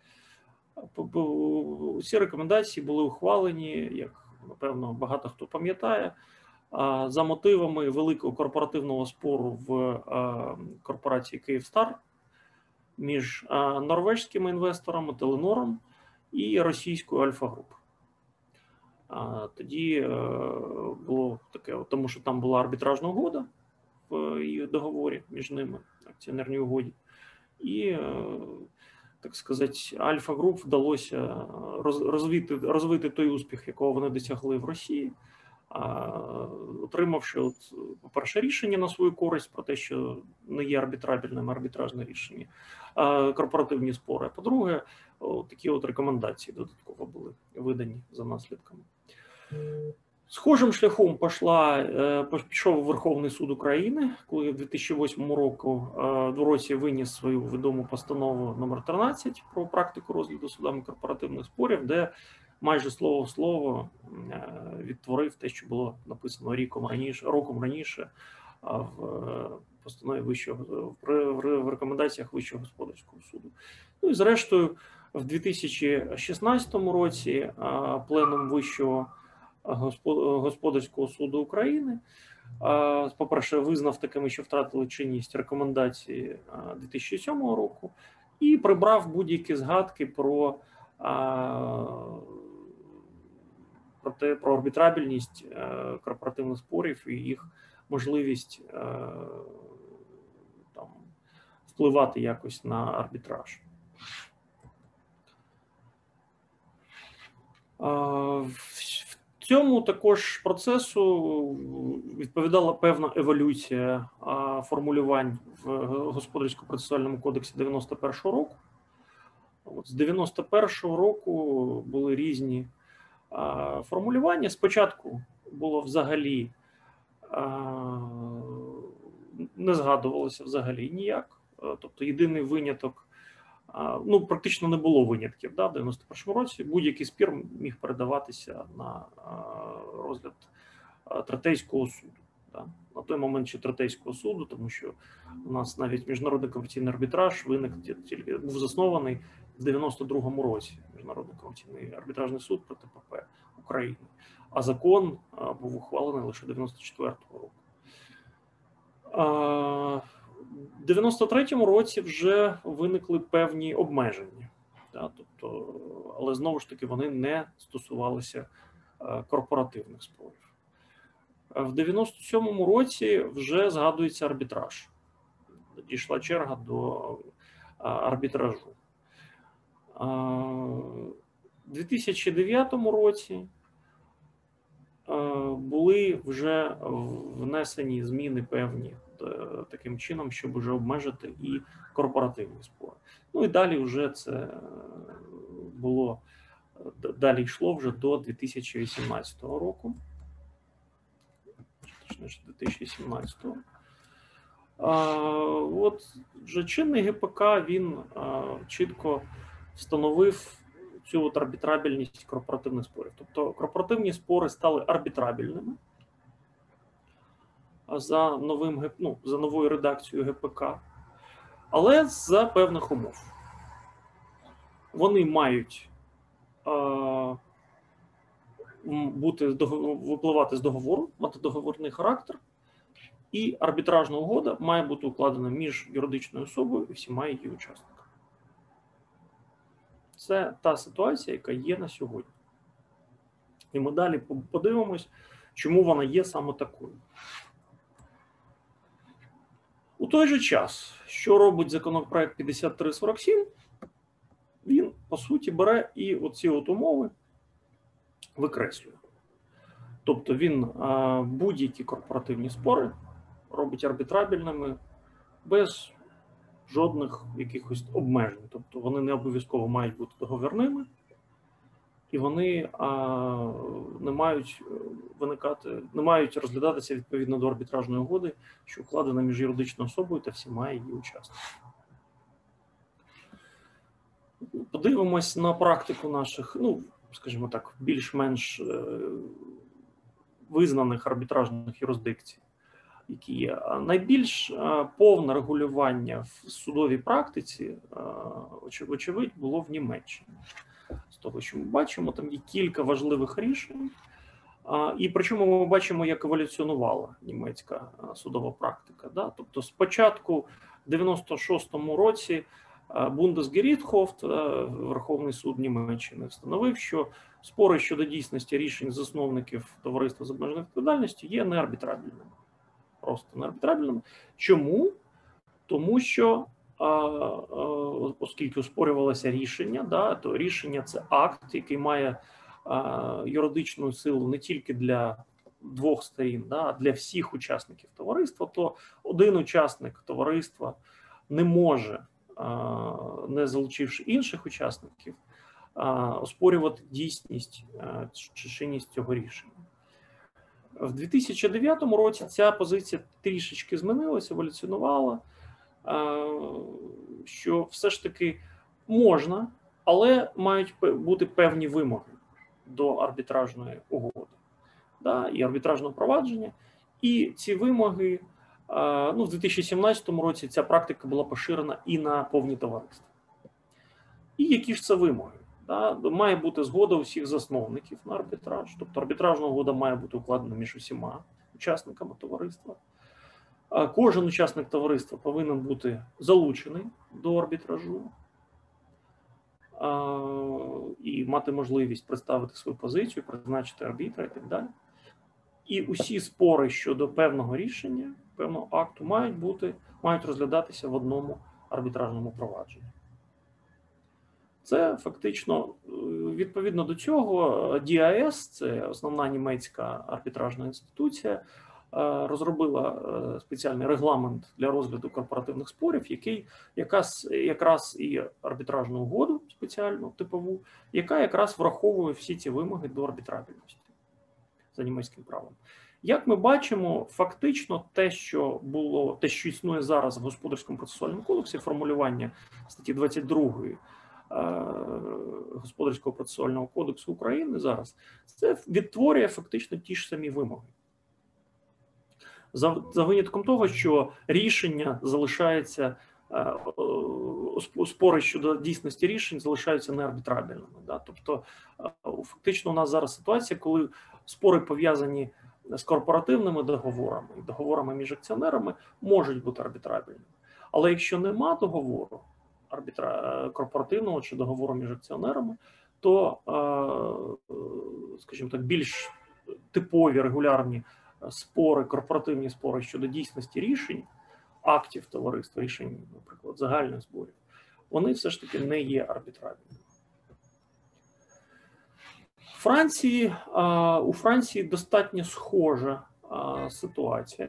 Ці рекомендації були ухвалені, як, напевно, багато хто пам'ятає, за мотивами великого корпоративного спору в корпорації Київстар між норвезькими інвесторами Теленором і російською Альфа-Груп. Тоді було таке, тому що там була арбітражна угода в її договорі між ними, акціонерній угоді, і, так сказати, Альфа-Груп вдалося розвити той успіх, якого вони досягли в Росії, отримавши, по-перше, рішення на свою користь про те, що не є арбітрабельним арбітражне рішення, корпоративні спори. А по-друге, такі рекомендації додатково були видані за наслідками. Схожим шляхом пішов Верховний суд України, коли в 2008 році виніс свою відому постанову номер 13 про практику розгляду судами корпоративних спорів, де майже слово в слово відтворив те, що було написано роком раніше в постанові в рекомендаціях Вищого господарського суду. Ну і зрештою, в 2016 році пленум Вищого господарського суду України, по-перше, визнав такими, що втратили чинність рекомендації 2007 року, і прибрав будь-які згадки про арбітрабельність корпоративних спорів і їх можливість впливати якось на арбітраж. В цьому також процесу відповідала певна еволюція формулювань в Господарсько-процесуальному кодексі 91-го року. З 91-го року були різні формулювання. Спочатку було взагалі, не згадувалося взагалі ніяк. Тобто єдиний виняток, ну практично не було винятків, в 91-му році будь-який спір міг передаватися на розгляд Третейського суду. На той момент ще Третейського суду, тому що у нас навіть міжнародний комерційний арбітраж був заснований в 92-му році, Міжнародний комерційний арбітражний суд проти ПП України, а закон був ухвалений лише 94-го року. В 93-му році вже виникли певні обмеження, да, тобто, але знову ж таки вони не стосувалися корпоративних спорів. В 97-му році вже згадується арбітраж. Дійшла черга до арбітражу. У 2009 році були вже внесені зміни певні таким чином, щоб вже обмежити і корпоративні спори. Ну і далі вже це було, далі йшло вже до 2018 року. Точніше, 2017-го. От вже чинний ГПК, він чітко встановив цю от арбітрабельність корпоративних спорів. Тобто корпоративні спори стали арбітрабельними за новою редакцією ГПК, але за певних умов. Вони мають випливати з договору, мати договірний характер, і арбітражна угода має бути укладена між юридичною особою і всіма її учасниками. Це та ситуація, яка є на сьогодні. І ми далі подивимось, чому вона є саме такою. У той же час, що робить законопроект 5347, він, по суті, бере і оці от умови викреслює. Тобто він будь-які корпоративні спори робить арбітрабельними без жодних якихось обмежень. Тобто вони не обов'язково мають бути договірними, і вони не мають виникати, не мають розглядатися відповідно до арбітражної угоди, що укладена між юридичною особою та всіма її учасниками. Подивимось на практику наших, скажімо так, більш-менш визнаних арбітражних юрисдикцій, які є. Найбільш повне регулювання в судовій практиці, очевидь, було в Німеччині. З того, що ми бачимо, там є кілька важливих рішень, і причому ми бачимо, як еволюціонувала німецька судова практика. Да? Тобто спочатку в 96-му році Бундесгеріхтhof, Верховний суд Німеччини, встановив, що спори щодо дійсності рішень засновників товариства з обмеженою відповідальністю є неарбітрабельними. Просто неарбітрабельними. Чому? Тому що, оскільки оспорювалося рішення, да, то рішення – це акт, який має юридичну силу не тільки для двох сторін, да, а для всіх учасників товариства, то один учасник товариства не може, не залучивши інших учасників, оспорювати дійсність чи чинність цього рішення. В 2009 році ця позиція трішечки змінилася, еволюціонувала, що все ж таки можна, але мають бути певні вимоги до арбітражної угоди, да, і арбітражного провадження. І ці вимоги, в 2017 році ця практика була поширена і на повні товариства. І які ж це вимоги? Да? Має бути згода усіх засновників на арбітраж, тобто арбітражна угода має бути укладена між усіма учасниками товариства. Кожен учасник товариства повинен бути залучений до арбітражу і мати можливість представити свою позицію, призначити арбітра і так далі. І усі спори щодо певного рішення, певного акту мають розглядатися в одному арбітражному провадженні. Це фактично, відповідно до цього, DIS, це основна німецька арбітражна інституція, розробила спеціальний регламент для розгляду корпоративних спорів, який якраз і арбітражну угоду спеціальну, типову, яка якраз враховує всі ці вимоги до арбітрабельності за німецьким правом. Як ми бачимо, фактично те, що існує зараз в Господарському процесуальному кодексі, формулювання статті 22 Господарського процесуального кодексу України зараз, це відтворює фактично ті ж самі вимоги. За винятком того, що рішення залишається, спори щодо дійсності рішень залишаються неарбітрабельними. Да? Тобто, фактично у нас зараз ситуація, коли спори пов'язані з корпоративними договорами і договорами між акціонерами можуть бути арбітрабельними. Але якщо нема договору корпоративного чи договору між акціонерами, то, скажімо так, більш типові регулярні спори, корпоративні спори щодо дійсності рішень, актів товариства, рішень, наприклад, загальних зборів, вони все ж таки не є арбітрабельними. У Франції достатньо схожа ситуація.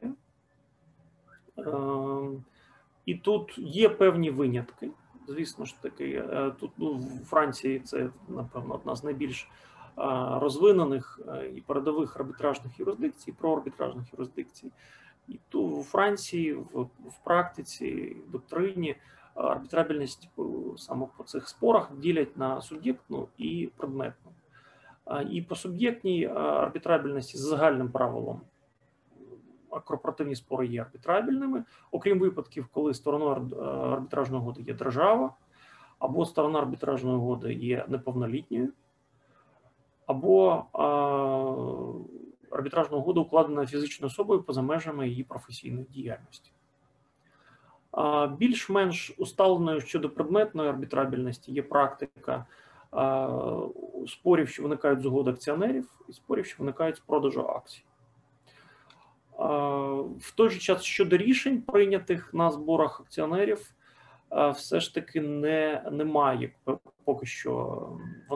І тут є певні винятки. Звісно ж таки, тут в Франції це, напевно, одна з найбільш розвинених і передових арбітражних юрисдикцій, проарбітражних юрисдикцій. І тут у Франції в практиці, в доктрині арбітрабельність саме по цих спорах ділять на суб'єктну і предметну. І по суб'єктній арбітрабельності з загальним правилом корпоративні спори є арбітрабельними, окрім випадків, коли стороною арбітражної угоди є держава, або сторона арбітражної угоди є неповнолітньою, або арбітражна угода укладена фізичною особою поза межами її професійної діяльності. Більш-менш усталеною щодо предметної арбітрабельності є практика спорів, що виникають з угод акціонерів, і спорів, що виникають з продажу акцій. В той же час щодо рішень, прийнятих на зборах акціонерів, все ж таки немає поки що,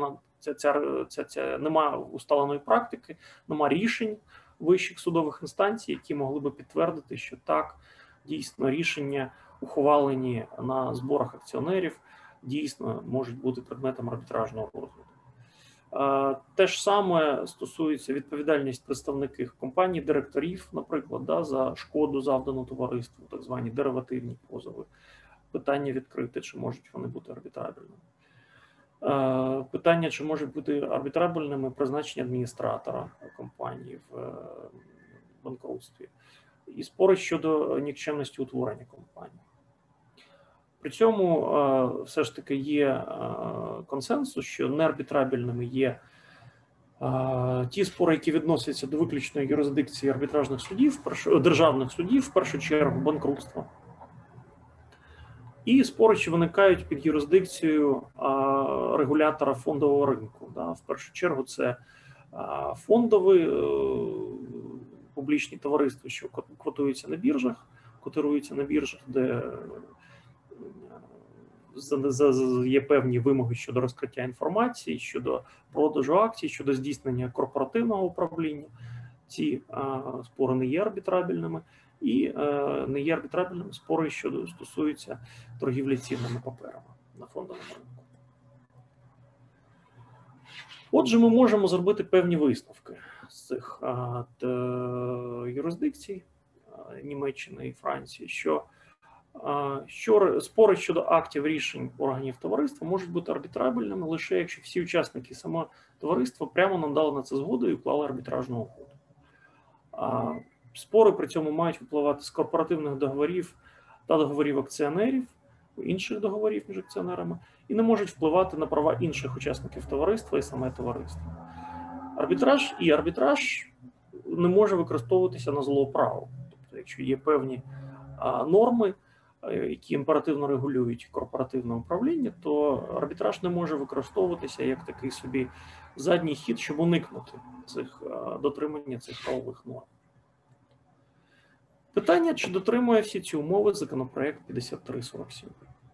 немає усталеної практики, немає рішень вищих судових інстанцій, які могли би підтвердити, що так, дійсно рішення, ухвалені на зборах акціонерів, дійсно можуть бути предметом арбітражного розгляду. Те ж саме стосується відповідальність представників компаній, директорів, наприклад, за шкоду, завдану товариству, так звані деривативні позови. Питання відкрите, чи можуть вони бути арбітрабельними. Питання, чи можуть бути арбітрабельними призначення адміністратора компанії в банкрутстві. І спори щодо нікчемності утворення компанії. При цьому все ж таки є консенсус, що неарбітрабельними є ті спори, які відносяться до виключної юрисдикції арбітражних судів, державних судів, в першу чергу банкрутства. І спори, що виникають під юрисдикцією регулятора фондового ринку. В першу чергу це фондові публічні товариства, що котуються на біржах, де є певні вимоги щодо розкриття інформації, щодо продажу акцій, щодо здійснення корпоративного управління. Ці спори не є арбітрабельними, і не є арбітрабельними спори, що стосуються торгівлі цінними паперами на фондовому ринку. Отже, ми можемо зробити певні висновки з цих юрисдикцій Німеччини і Франції, що спори щодо актів рішень органів товариства можуть бути арбітрабельними лише якщо всі учасники самого товариства прямо надали на це згоду і уклали арбітражну угоду. Спори при цьому мають випливати з корпоративних договорів та договорів акціонерів, інших договорів між акціонерами, і не можуть впливати на права інших учасників товариства і саме товариство. Арбітраж не може використовуватися на злоправо. Тобто, якщо є певні норми, які імперативно регулюють корпоративне управління, то арбітраж не може використовуватися як такий собі задній хід, щоб уникнути дотримання цих правових норм. Питання, чи дотримує всі ці умови законопроект 5347.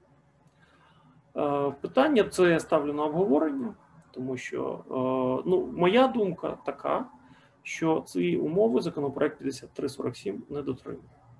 Питання це я ставлю на обговорення, тому що моя думка така, що ці умови законопроект 5347 не дотримує.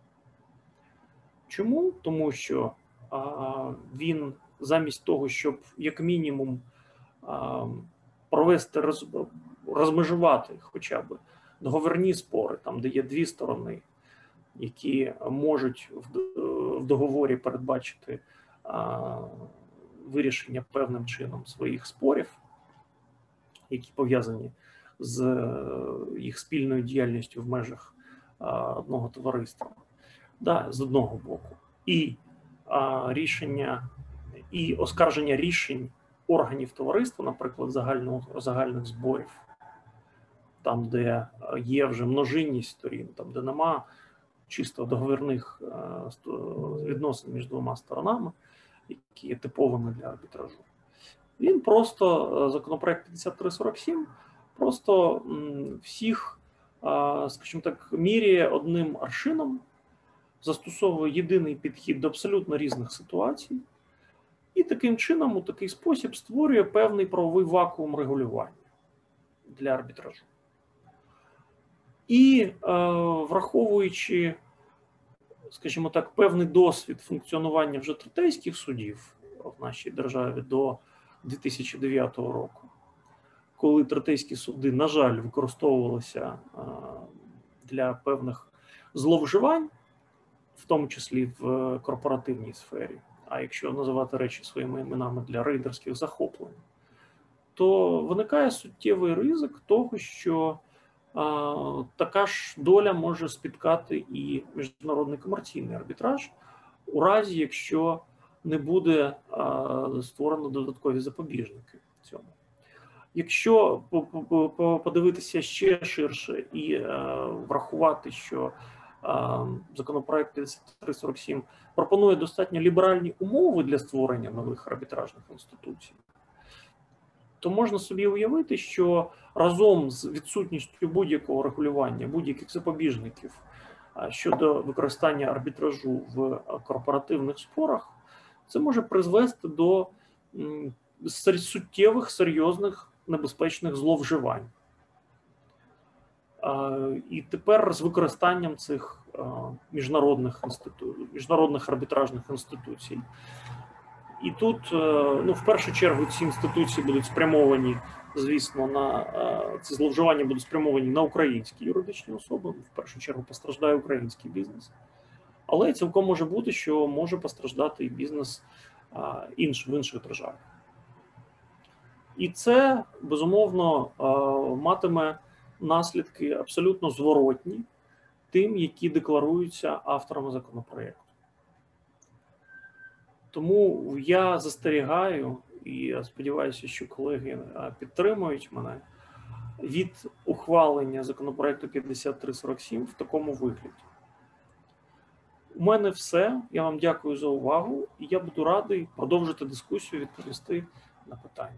Чому? Тому що він замість того, щоб як мінімум провести, розмежувати хоча б договірні спори, там де є дві сторони, які можуть в договорі передбачити вирішення певним чином своїх спорів, які пов'язані з їх спільною діяльністю в межах одного товариства, з одного боку, і рішення, і оскарження рішень органів товариства, наприклад, загальних зборів, там, де є вже множинність сторін, там, де нема чисто договірних відносин між двома сторонами, які є типовими для арбітражу. Він просто, законопроект 5347, просто всіх, скажімо так, міряє одним аршином, застосовує єдиний підхід до абсолютно різних ситуацій, і таким чином, у такий спосіб, створює певний правовий вакуум регулювання для арбітражу. І враховуючи, скажімо так, певний досвід функціонування вже третейських судів в нашій державі до 2009 року, коли третейські суди, на жаль, використовувалися для певних зловживань, в тому числі в корпоративній сфері, а якщо називати речі своїми іменами, для рейдерських захоплень, то виникає суттєвий ризик того, що така ж доля може спіткати і міжнародний комерційний арбітраж у разі, якщо не буде створено додаткові запобіжники цьому. Якщо подивитися ще ширше і врахувати, що законопроект 5347 пропонує достатньо ліберальні умови для створення нових арбітражних інституцій, то можна собі уявити, що разом з відсутністю будь-якого регулювання, будь-яких запобіжників щодо використання арбітражу в корпоративних спорах, це може призвести до суттєвих, серйозних, небезпечних зловживань. І тепер з використанням цих міжнародних арбітражних інституцій. І тут, ну, в першу чергу, ці інституції будуть спрямовані, звісно, на ці зловживання будуть спрямовані на українські юридичні особи. В першу чергу постраждає український бізнес. Але цілком може бути, що може постраждати і бізнес в інших державах. І це, безумовно, матиме наслідки абсолютно зворотні тим, які декларуються авторами законопроекту. Тому я застерігаю, і я сподіваюся, що колеги підтримують мене, від ухвалення законопроекту 5347 в такому вигляді. У мене все. Я вам дякую за увагу, і я буду радий продовжити дискусію, відповісти на питання.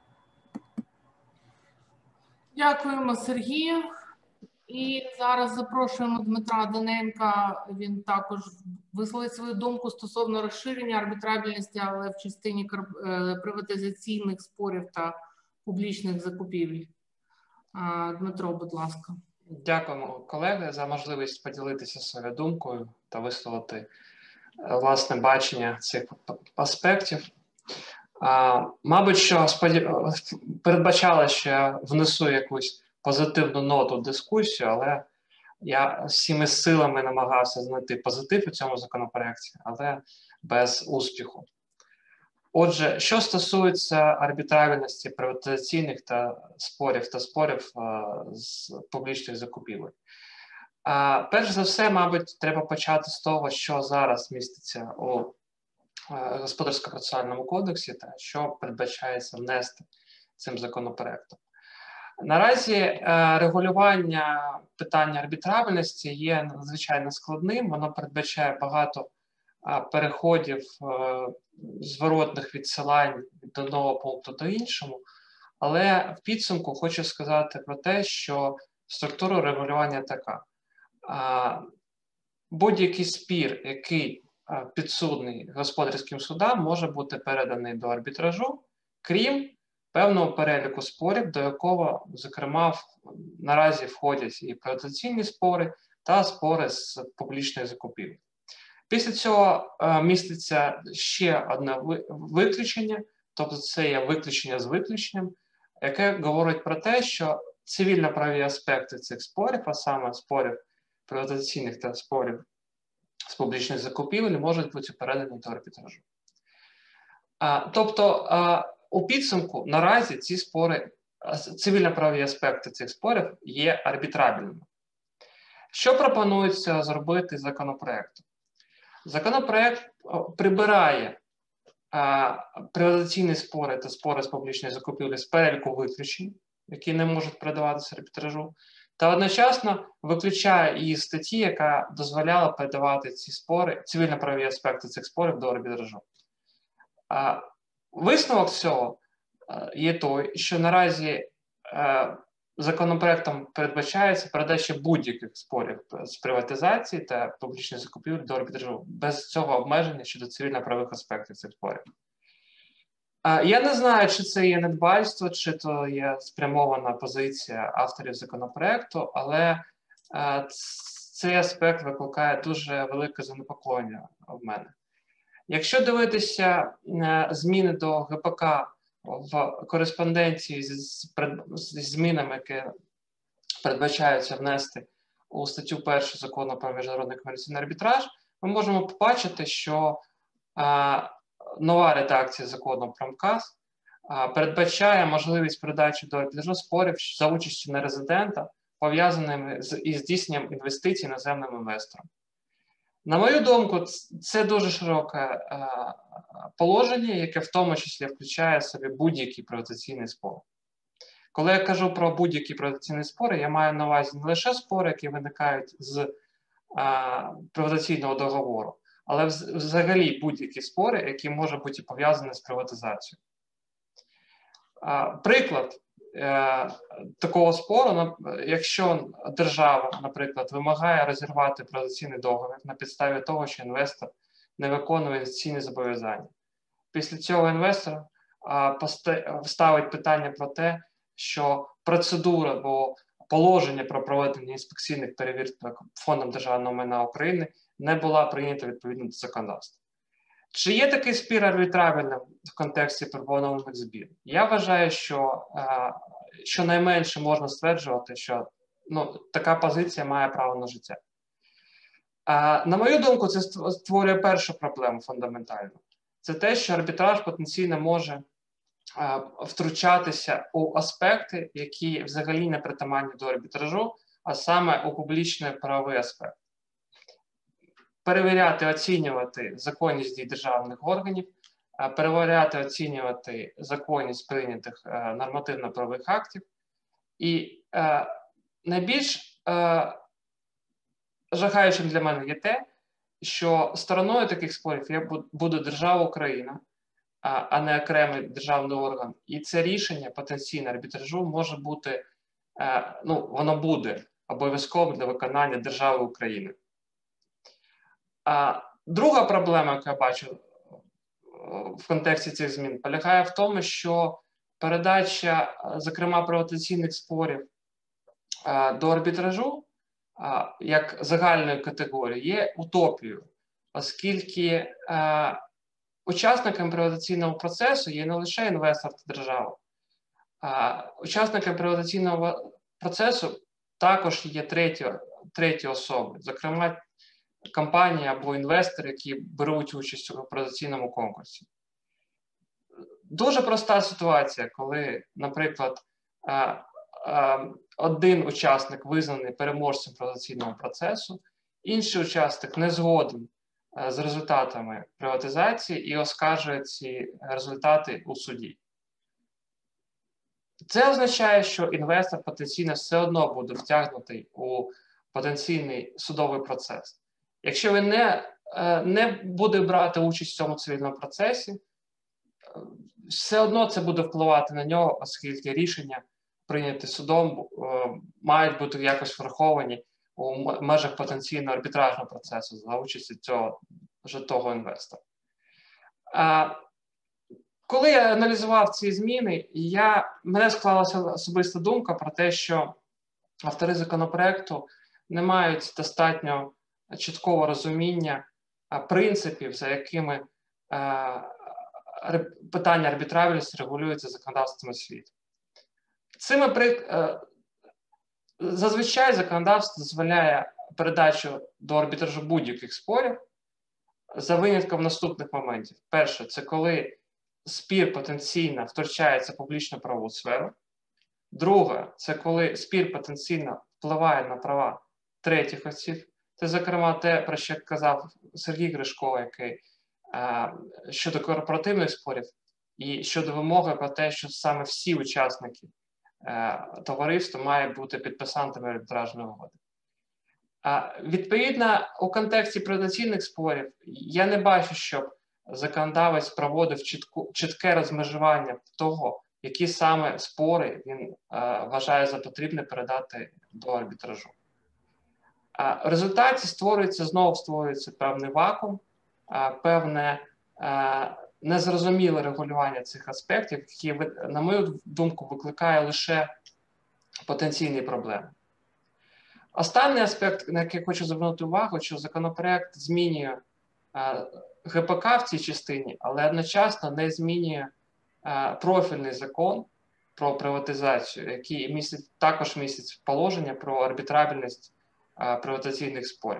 Дякуємо, Сергію. І зараз запрошуємо Дмитра Даненка. Він також висловить свою думку стосовно розширення арбітрабельності, але в частині приватизаційних спорів та публічних закупівель. Дмитро, будь ласка. Дякуємо, колеги, за можливість поділитися своєю думкою та висловити власне бачення цих аспектів. Мабуть, що передбачала, що я внесу якусь позитивну ноту в дискусію, але я всіми силами намагався знайти позитив у цьому законопроекті, але без успіху. Отже, що стосується арбітрабельності приватизаційних спорів з публічних закупівель. Перш за все, мабуть, треба почати з того, що зараз міститься у Господарсько-процесуальному кодексі та що передбачається внести цим законопроектом. Наразі регулювання питання арбітрабельності є надзвичайно складним, воно передбачає багато переходів, зворотних відсилань від одного пункту до іншого, але в підсумку хочу сказати про те, що структура регулювання така. Будь-який спір, який підсудний господарським судам, може бути переданий до арбітражу, крім певного переліку спорів, до якого, зокрема, наразі входять і приватизаційні спори та спори з публічної закупівлі. Після цього міститься ще одне виключення, тобто це є виключення з виключенням, яке говорить про те, що цивільно-правові аспекти цих спорів, а саме спорів приватизаційних та спорів з публічних закупівель, можуть бути передані до арбітражу. Тобто, у підсумку наразі ці спори, цивільно-правові аспекти цих спорів є арбітрабельними. Що пропонується зробити законопроектом? Законопроект прибирає приватизаційні спори та спори з публічної закупівлі з переліку виключень, які не можуть передаватися арбітражу, та одночасно виключає її статті, яка дозволяла передавати ці спори, цивільно-правові аспекти цих спорів до арбітражу. Висновок цього є той, що наразі законопроектом передбачається передача будь-яких спорів з приватизації та публічних закупівель до арбітражу без цього обмеження щодо цивільно-правових аспектів цих спорів. Я не знаю, чи це є недбальство, чи то є спрямована позиція авторів законопроекту, але цей аспект викликає дуже велике занепокоєння в мене. Якщо дивитися зміни до ГПК в кореспонденції зі змінами, які передбачаються внести у статтю 1 Закону про міжнародний комерційний арбітраж, ми можемо побачити, що нова редакція закону про МКАС передбачає можливість передачі до арбітражу спорів за участю нерезидента, пов'язаними із здійсненням інвестицій іноземним інвестором. На мою думку, це дуже широке положення, яке в тому числі включає в собі будь-який приватизаційний спор. Коли я кажу про будь-які приватизаційні спори, я маю на увазі не лише спори, які виникають з приватизаційного договору, але взагалі будь-які спори, які можуть бути пов'язані з приватизацією. Приклад такого спору, якщо держава, наприклад, вимагає розірвати приватизаційний договір на підставі того, що інвестор не виконує інвестиційні зобов'язання. Після цього інвестор ставить питання про те, що процедура або положення про проведення інспекційних перевірок Фондом державного майна України не була прийнята відповідно до законодавства. Чи є такий спір арбітрабельним в контексті пропонованих збір? Я вважаю, що щонайменше можна стверджувати, що така позиція має право на життя. На мою думку, це створює першу проблему фундаментальну. Це те, що арбітраж потенційно може втручатися у аспекти, які взагалі не притаманні до арбітражу, а саме у публічний правовий аспект. Перевіряти, оцінювати законність дій державних органів, перевіряти, оцінювати законність прийнятих нормативно-правових актів. І найбільш жахаючим для мене є те, що стороною таких спорів буде держава Україна, а не окремий державний орган. І це рішення потенційне арбітражу може бути, воно буде обов'язковим для виконання держави України. Друга проблема, яку я бачу в контексті цих змін, полягає в тому, що передача, зокрема, приватизаційних спорів до арбітражу як загальної категорії є утопією, оскільки учасниками приватизаційного процесу є не лише інвестор та держава. Учасниками приватизаційного процесу також є треті особи, зокрема, компанії або інвестори, які беруть участь у приватизаційному конкурсі. Дуже проста ситуація, коли, наприклад, один учасник визнаний переможцем приватизаційного процесу, інший учасник не згоден з результатами приватизації і оскаржує ці результати у суді. Це означає, що інвестор потенційно все одно буде втягнутий у потенційний судовий процес. Якщо він не буде брати участь в цьому цивільному процесі, все одно це буде впливати на нього, оскільки рішення, прийняті судом, мають бути якось враховані у межах потенційного арбітражного процесу за участі того інвестора. Коли я аналізував ці зміни, мене склалася особиста думка про те, що автори законопроекту не мають достатньо чіткого розуміння принципів, за якими питання арбітражності регулюється законодавством світу. Зазвичай законодавство дозволяє передачу до арбітражу будь-яких спорів за винятком наступних моментів. Перше, це коли спір потенційно втручається в публічну правову сферу. Друге, це коли спір потенційно впливає на права третіх осіб. Це, зокрема, те, про що казав Сергій Гришко, який щодо корпоративних спорів і щодо вимоги про те, що саме всі учасники товариство має бути підписантом арбітражної угоди. Відповідно, у контексті приватизаційних спорів я не бачу, щоб законодавець проводив чітке розмежування того, які саме спори він вважає за потрібне передати до арбітражу. В результаті створюється певний вакуум, певне незрозуміле регулювання цих аспектів, які, на мою думку, викликає лише потенційні проблеми. Останній аспект, на який хочу звернути увагу, що законопроект змінює ГПК в цій частині, але одночасно не змінює профільний закон про приватизацію, який також містить положення про арбітрабельність приватизаційних спорів.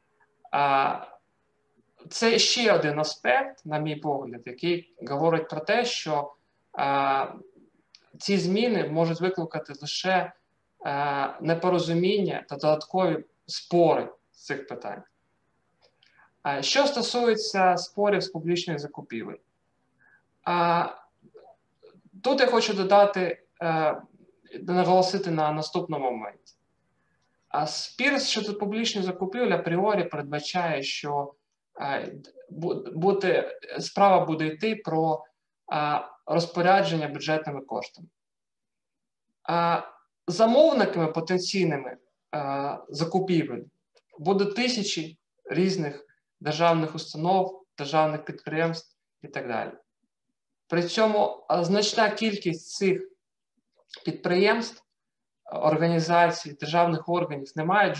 Це ще один аспект, на мій погляд, який говорить про те, що ці зміни можуть викликати лише непорозуміння та додаткові спори з цих питань. Що стосується спорів з публічних закупівель, тут я хочу додати, наголосити на наступному моменті. Спір щодо публічних закупівель апріорі передбачає, що справа буде йти про розпорядження бюджетними коштами. Замовниками потенційними закупівель будуть тисячі різних державних установ, державних підприємств і так далі. При цьому значна кількість цих підприємств, організацій, державних органів не мають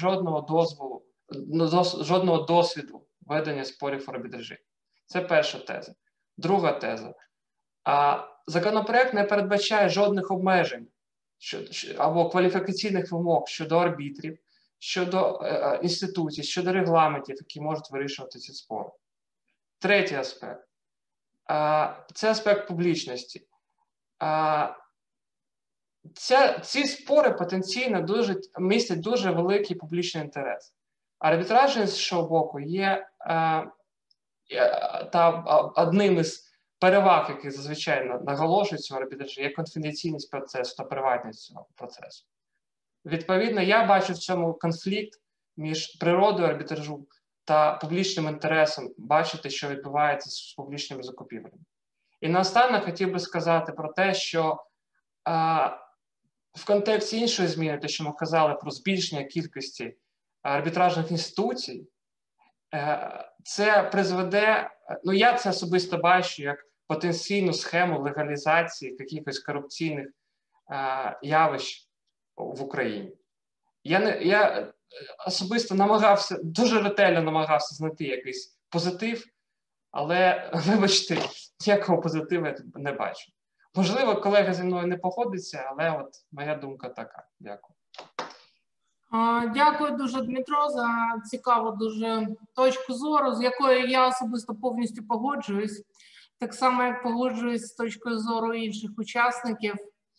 жодного досвіду ведення спорів в арбітражі. Це перша теза. Друга теза. Законопроект не передбачає жодних обмежень або кваліфікаційних вимог щодо арбітрів, щодо інституцій, щодо регламентів, які можуть вирішувати ці спори. Третій аспект. Це аспект публічності. Ці спори потенційно містять дуже великий публічний інтерес. Арбітражність, з іншого боку, є одним із переваг, які зазвичай наголошуються в арбітражі, є конфіденційність процесу та приватність цього процесу. Відповідно, я бачу в цьому конфлікт між природою арбітражу та публічним інтересом бачити, що відбувається з публічними закупівлями. І наостанок хотів би сказати про те, що в контексті іншої зміни, те, що ми казали про збільшення кількості арбітражних інституцій, це призведе, я це особисто бачу як потенційну схему легалізації якихось корупційних явищ в Україні. Я особисто дуже ретельно намагався знайти якийсь позитив, але, вибачте, ніякого позитиву я тут не бачу. Можливо, колега зі мною не погодиться, але от моя думка така. Дякую. Дякую дуже, Дмитро, за цікаву дуже точку зору, з якою я особисто повністю погоджуюсь. Так само, як погоджуюсь з точкою зору інших учасників.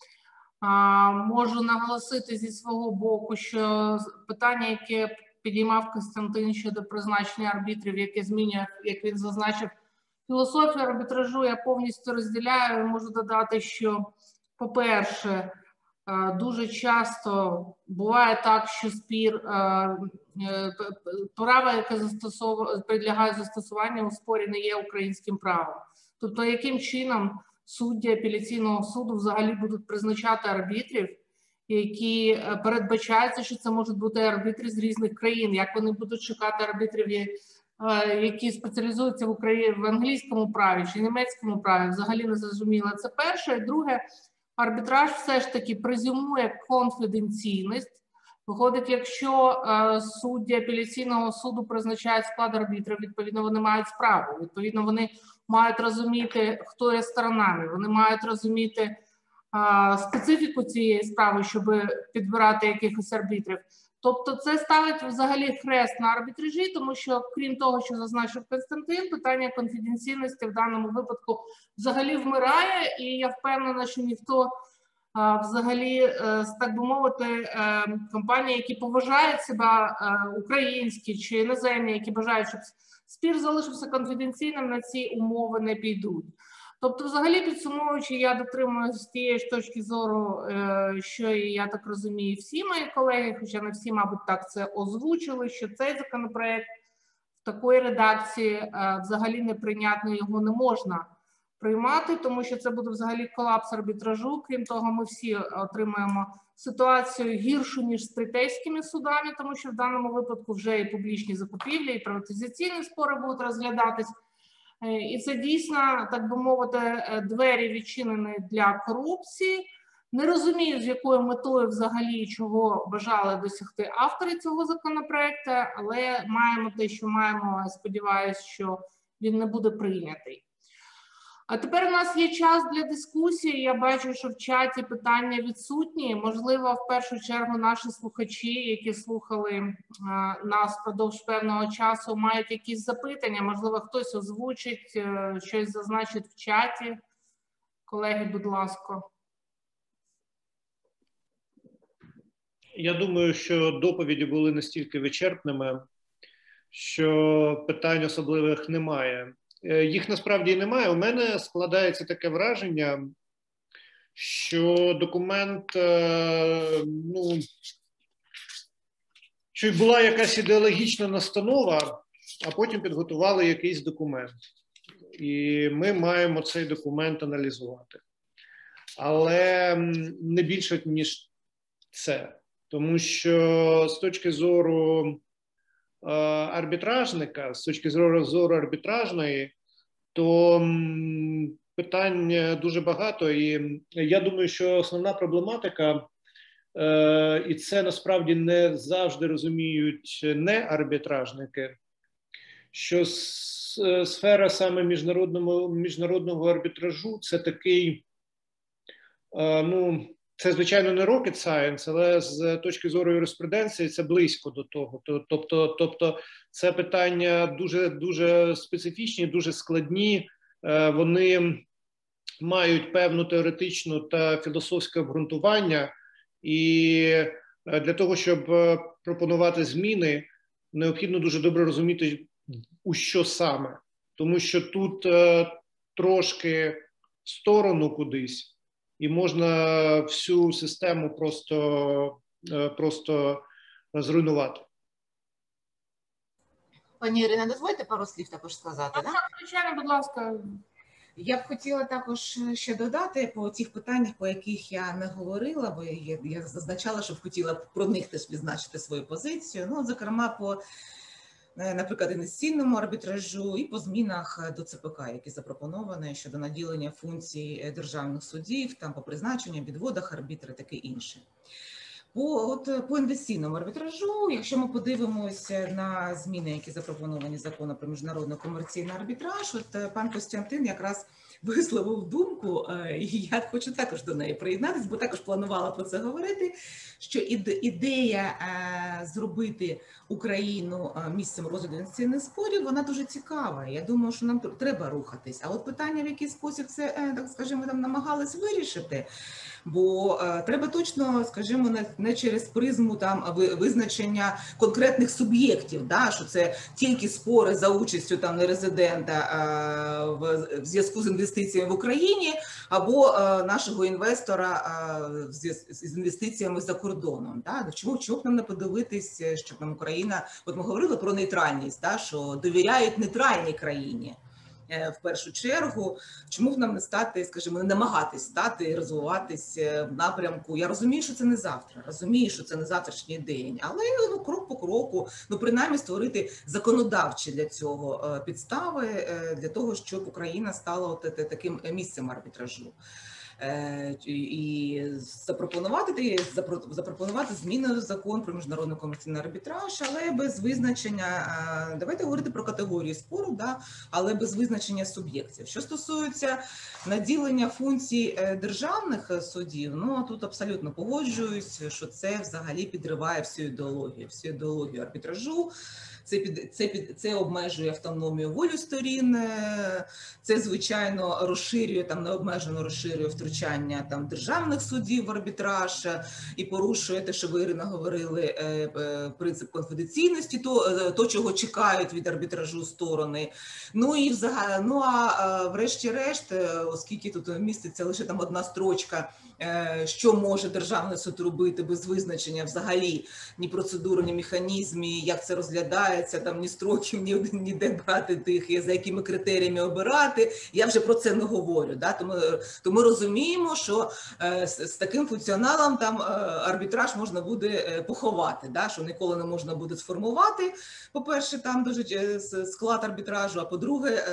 Можу наголосити зі свого боку, що питання, яке підіймав Костянтин щодо призначення арбітрів, яке змінює, як він зазначив, філософію арбітражу, я повністю розділяю. Можу додати, що, по-перше, дуже часто буває так, що спір, право, яке підлягає застосуванню у спорі, не є українським правом. Тобто, яким чином судді апеляційного суду взагалі будуть призначати арбітрів, які передбачаються, що це можуть бути арбітри з різних країн, як вони будуть шукати арбітрів, які спеціалізуються в англійському праві чи німецькому праві, взагалі не зрозуміло. Це перше. І друге, арбітраж все ж таки презюмує конфіденційність. Виходить, якщо судді апеляційного суду призначають склад арбітрів, відповідно, вони мають справу. Відповідно, вони мають розуміти, хто є сторонами. Вони мають розуміти специфіку цієї справи, щоб підбирати якихось арбітрів. Тобто це ставить взагалі хрест на арбітражі, тому що, крім того, що зазначив Костянтин, питання конфіденційності в даному випадку взагалі вмирає, і я впевнена, що ніхто взагалі, так би мовити, компанії, які поважають себе, українські чи іноземні, які бажають, щоб спір залишився конфіденційним, на ці умови не підуть. Тобто, взагалі, підсумовуючи, я дотримуюся з тієї ж точки зору, що, я так розумію, всі мої колеги, хоча не всі, мабуть, так це озвучили, що цей законопроект в такої редакції взагалі неприйнятно, його не можна приймати, тому що це буде взагалі колапс арбітражу. Крім того, ми всі отримаємо ситуацію гіршу, ніж з третейськими судами, тому що в даному випадку вже і публічні закупівлі, і приватизаційні спори будуть розглядатись. І це дійсно, так би мовити, двері відчинені для корупції. Не розумію, з якою метою взагалі чого бажали досягти автори цього законопроекту, але маємо те, що маємо. Сподіваюся, що він не буде прийнятий. А тепер у нас є час для дискусії. Я бачу, що в чаті питання відсутні. Можливо, в першу чергу наші слухачі, які слухали нас впродовж певного часу, мають якісь запитання. Можливо, хтось озвучить, щось зазначить в чаті. Колеги, будь ласка. Я думаю, що доповіді були настільки вичерпними, що питань особливих немає. Їх насправді і немає. У мене складається таке враження, що документ, що була якась ідеологічна настанова, а потім підготували якийсь документ. І ми маємо цей документ аналізувати. Але не більше, ніж це. Тому що з точки зору арбітражника, з точки зору арбітражної, то питань дуже багато. І я думаю, що основна проблематика, і це насправді не завжди розуміють не арбітражники, що сфера саме міжнародного арбітражу – це такий, це, звичайно, не rocket science, але з точки зору юриспруденції це близько до того. Тобто це питання дуже специфічні, дуже складні. Вони мають певну теоретичну та філософське обґрунтування. І для того, щоб пропонувати зміни, необхідно дуже добре розуміти, у що саме. Тому що тут трошки в сторону кудись, і можна всю систему просто зруйнувати. Пані Ірина, дозвольте пару слів також сказати, так? Так, звичайно, будь ласка. Я б хотіла також ще додати по тих питаннях, по яких я не говорила, бо я зазначала, що б хотіла про них теж відзначити свою позицію. Ну, зокрема, по, наприклад, інвестиційному арбітражу і по змінах до ЦПК, які запропоновані щодо наділення функцій державних судів, там по призначенню, відводах арбітра, таке інше. По інвестиційному арбітражу, якщо ми подивимося на зміни, які запропоновані законом про міжнародний комерційний арбітраж, от пан Костянтин якраз висловив думку, і я хочу також до неї приєднатися, бо також планувала про це говорити, що ідея зробити Україну місцем розгляду інвестиційних спорів, вона дуже цікава. Я думаю, що нам треба рухатись. А от питання, в який спосіб це, так скажімо, там намагались вирішити, бо треба точно, скажімо, не через призму там визначення конкретних суб'єктів, да, що це тільки спори за участю там нерезидента в зв'язку з інвестиціями в Україні або нашого інвестора з інвестиціями за кордоном. Да? Чому б нам не подивитись, щоб нам Україна, от ми говорили про нейтральність, да, що довіряють нейтральній країні. В першу чергу, чому б нам не стати, скажімо, не намагатись стати і розвиватись в напрямку. Я розумію, що це не завтра, розумію, що це не завтрашній день, але крок по кроку, принаймні створити законодавчі для цього підстави, для того, щоб Україна стала таким місцем арбітражу. І запропонувати зміни в закон про міжнародний комерційний арбітраж, але без визначення, давайте говорити про категорії спору, да, але без визначення суб'єктів. Що стосується наділення функцій державних судів, ну тут абсолютно погоджуюсь, що це взагалі підриває всю ідеологію арбітражу. Це обмежує автономію волю сторін, це, звичайно, розширює, там, необмежено розширює втручання там, державних судів в арбітраж і порушує те, що ви, Ірина, говорили, принцип конфіденційності, то, чого чекають від арбітражу сторони. Ну і взагалі, врешті-решт, оскільки тут міститься лише там одна строчка, що може державний суд робити без визначення взагалі ні процедури, ні механізмів, як це розглядається, там ні строків, ні де брати тих, за якими критеріями обирати. Я вже про це не говорю. Да? То ми розуміємо, що з таким функціоналом там арбітраж можна буде поховати, да? Що ніколи не можна буде сформувати, по-перше, там дуже склад арбітражу, а по-друге,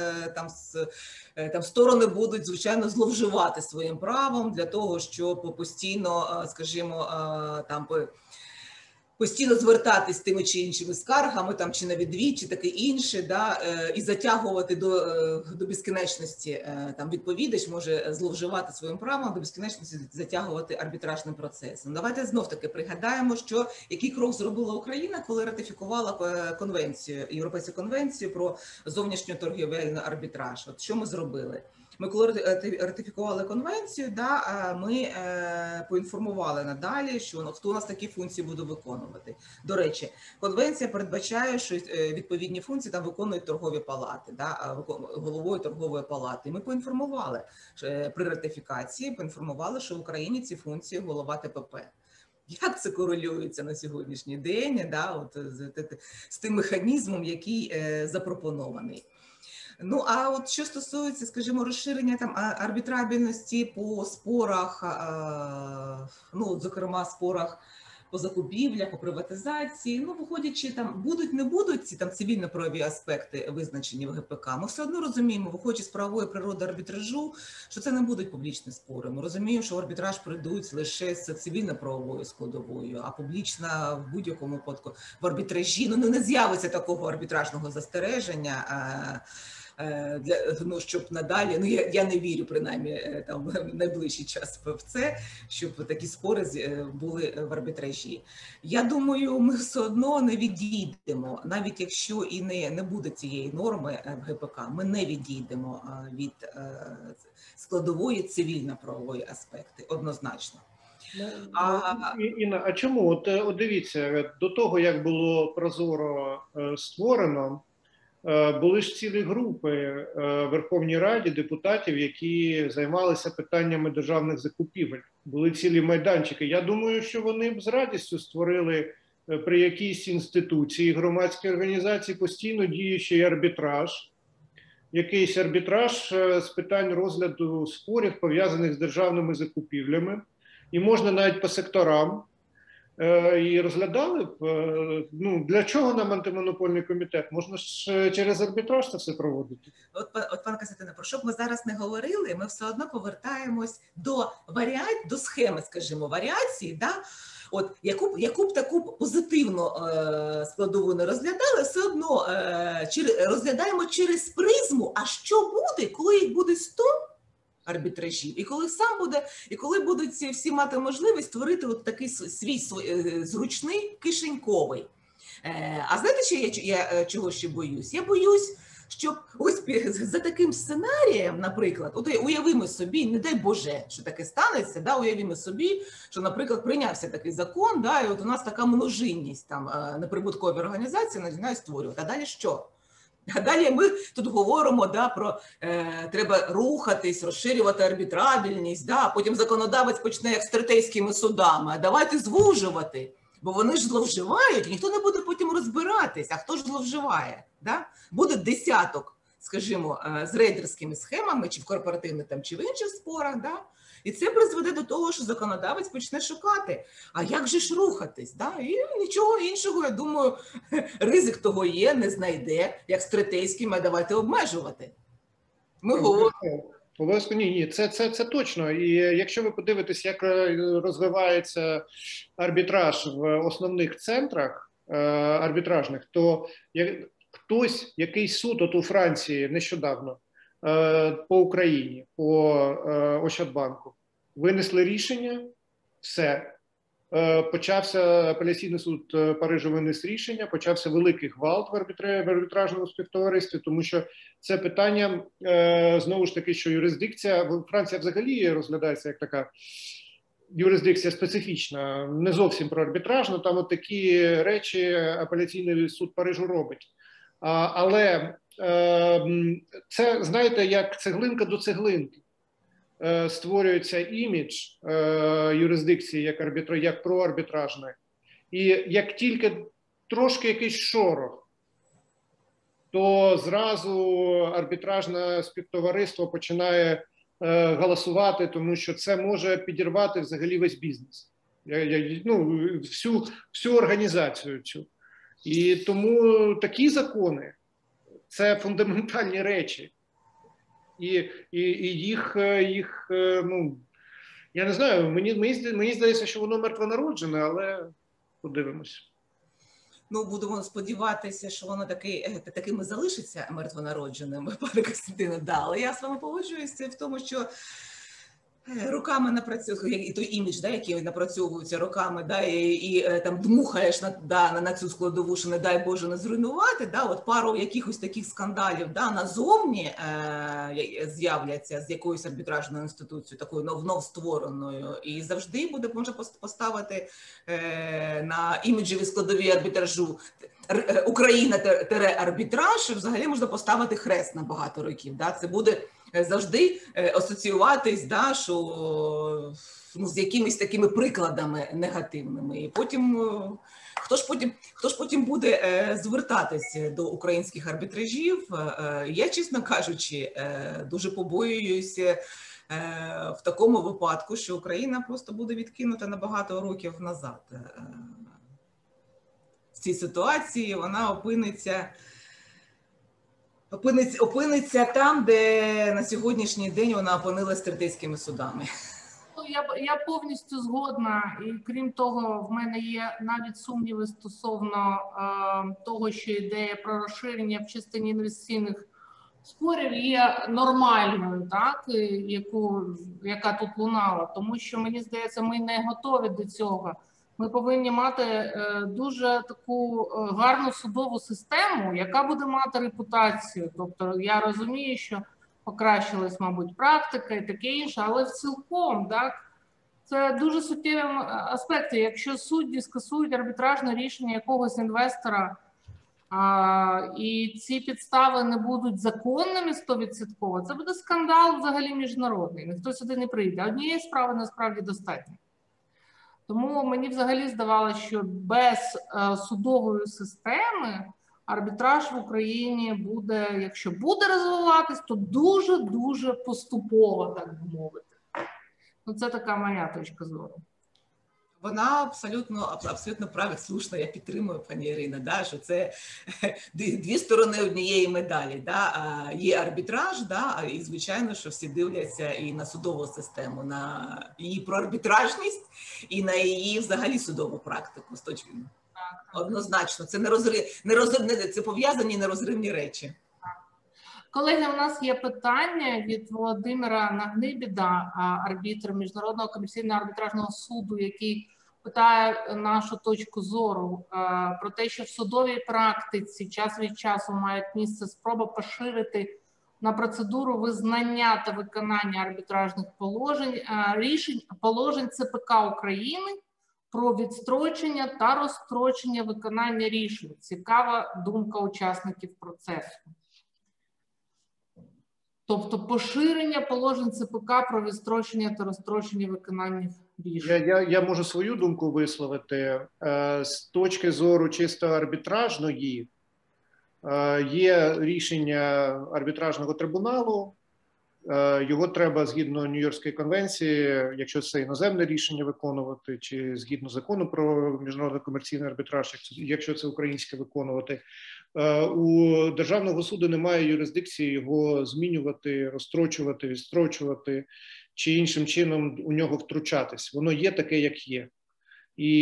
там сторони будуть, звичайно, зловживати своїм правом для того, щоб постійно, скажімо, там постійно звертатись з тими чи іншими скаргами, там, чи на відвід, чи таке інше, да, і затягувати до безкінечності, там, відповідач може зловживати своїм правом, до безкінечності затягувати арбітражним процесом. Давайте знов-таки пригадаємо, який крок зробила Україна, коли ратифікувала конвенцію, Європейську конвенцію про зовнішньоторгівельний арбітраж. От що ми зробили? Ми коли ратифікували конвенцію, да, ми поінформували надалі, що хто у нас такі функції буде виконувати. До речі, конвенція передбачає, що відповідні функції там виконують торгові палати, да, головою торгової палати. І ми поінформували при ратифікації, що в Україні ці функції голова ТПП. Як це корелюється на сьогоднішній день, да, от, з тим механізмом, який запропонований. Ну, а от що стосується, скажімо, розширення там арбітрабельності по спорах, ну, зокрема, спорах по закупівлях, по приватизації, ну, виходячи там, не будуть ці там цивільно-правові аспекти визначені в ГПК, ми все одно розуміємо, виходячи з правової природи арбітражу, що це не будуть публічні спори. Ми розуміємо, що в арбітраж прийдуть лише з цивільно-правовою складовою, а публічна в будь-якому випадку в арбітражі, ну, не з'явиться такого арбітражного застереження, ну, щоб надалі, ну я не вірю, принаймні, там в найближчий час в це, щоб такі спори були в арбітражі. Я думаю, ми все одно не відійдемо, навіть якщо і не буде цієї норми в ГПК, ми не відійдемо від складової цивільно-правової аспекти, однозначно. Інна, а чому? От дивіться, до того, як було Прозоро створено, були ж цілі групи в Верховній Раді депутатів, які займалися питаннями державних закупівель. Були цілі майданчики. Я думаю, що вони б з радістю створили при якійсь інституції, громадській організації постійно діючий арбітраж, якийсь арбітраж з питань розгляду спорів, пов'язаних з державними закупівлями. І можна навіть по секторам. І розглядали б, ну, для чого нам антимонопольний комітет? Можна ж через арбітраж це все проводити. От пане Костянтине, про що б ми зараз не говорили, ми все одно повертаємось до схеми, скажімо, варіації, да? От, яку б таку позитивну складову не розглядали, все одно розглядаємо через призму, а що буде, коли їх буде 100 арбітражів, і коли будуть всі мати можливість створити от такий свій зручний кишеньковий. А знаєте, що я чого ще боюсь? Я боюсь, що ось за таким сценарієм, наприклад, от уявимо собі, не дай Боже, що таке станеться, да, уявимо собі, що, наприклад, прийнявся такий закон, да, і от у нас така множинність там неприбуткові організації починають створювати. А далі що? А далі ми тут говоримо, да, про треба рухатись, розширювати арбітрабельність, да, потім законодавець почне як з третейськими судами, а давайте звужувати, бо вони ж зловживають, і ніхто не буде потім розбиратись, а хто ж зловживає, да? Буде десяток, скажімо, з рейдерськими схемами, чи в корпоративних, там, чи в інших спорах, да? І це призведе до того, що законодавець почне шукати, а як же ж рухатись? Да? І нічого іншого, я думаю, ризик того є, не знайде, як з третейськими, а давайте обмежувати. Ми говоримо. Обов'язково ні, це точно. І якщо ви подивитесь, як розвивається арбітраж в основних центрах арбітражних, то якийсь суд от у Франції нещодавно по Україні, по Ощадбанку, винесли рішення, все. почався апеляційний суд Парижа виніс рішення, почався великий гвалт в арбітражному співтоваристві, тому що це питання, знову ж таки, що юрисдикція, Франція взагалі розглядається як така юрисдикція специфічна, не зовсім про арбітражну, там от такі речі апеляційний суд Парижу робить. Але це, знаєте, як цеглинка до цеглинки. Створюється імідж юрисдикції як проарбітражної. І як тільки трошки якийсь шорох, то зразу арбітражне співтовариство починає голосувати, тому що це може підірвати взагалі весь бізнес. Всю організацію цю. І тому такі закони – це фундаментальні речі. І їх, ну, я не знаю, мені здається, що воно мертвонароджене, але подивимось. Ну, будемо сподіватися, що воно таким і залишиться мертвонародженим, пане Костянтине, да. Але я з вами погоджуюся в тому, що роками напрацьовується, і той імідж, да, який напрацьовується роками, да, і там дмухаєш на цю складову, що не дай Боже не зруйнувати, да, от пару якихось таких скандалів, да, назовні з'являться з якоюсь арбітражною інституцією, такою новствореною, і завжди може поставити на іміджеві складові арбітражу Україна-арбітраж, взагалі можна поставити хрест на багато років, да, це буде завжди асоціюватись, да, що, ну, з якимись такими прикладами негативними. І потім, хто ж потім буде звертатися до українських арбітражів? Я, чесно кажучи, дуже побоююся в такому випадку, що Україна просто буде відкинута на багато років назад. В цій ситуації вона опиниться там, де на сьогоднішній день вона опинилась третейськими судами. Я повністю згодна, і крім того, в мене є навіть сумніви стосовно того, що ідея про розширення в частині інвестиційних спорів є нормальною, так, яка тут лунала, тому що, мені здається, ми не готові до цього. Ми повинні мати дуже таку гарну судову систему, яка буде мати репутацію. Тобто я розумію, що покращилась, мабуть, практика і таке інше, але цілком, так, це дуже суттєві аспекти. Якщо судді скасують арбітражне рішення якогось інвестора, і ці підстави не будуть законними 100%, це буде скандал взагалі міжнародний. Ніхто сюди не прийде. Однієї справи насправді достатньо. Тому мені взагалі здавалося, що без судової системи арбітраж в Україні буде, якщо буде розвиватись, то дуже-дуже поступово, так би мовити. Ну, це така моя точка зору. Вона абсолютно правильно, слушно, я підтримую, пані Ірино, да, що це дві сторони однієї медалі. Да. Є арбітраж, да, і звичайно, що всі дивляться і на судову систему, на її проарбітражність і на її взагалі судову практику. Однозначно, це це пов'язані нерозривні речі. Колеги, у нас є питання від Володимира Нагнибіда, арбітр Міжнародного комерційного арбітражного суду, який питає нашу точку зору про те, що в судовій практиці час від часу мають місце спроба поширити на процедуру визнання та виконання арбітражних положень ЦПК України про відстрочення та розстрочення виконання рішень. Цікава думка учасників процесу. Тобто поширення положень ЦПК про відстрочення та розстрочення виконання рішень. Я можу свою думку висловити. З точки зору чисто арбітражної, є рішення арбітражного трибуналу, його треба згідно Нью-Йоркської конвенції, якщо це іноземне рішення, виконувати, чи згідно закону про міжнародний комерційний арбітраж, якщо це українське, виконувати. У Державного суду немає юрисдикції його змінювати, розстрочувати, відстрочувати, чи іншим чином у нього втручатись. Воно є таке, як є. І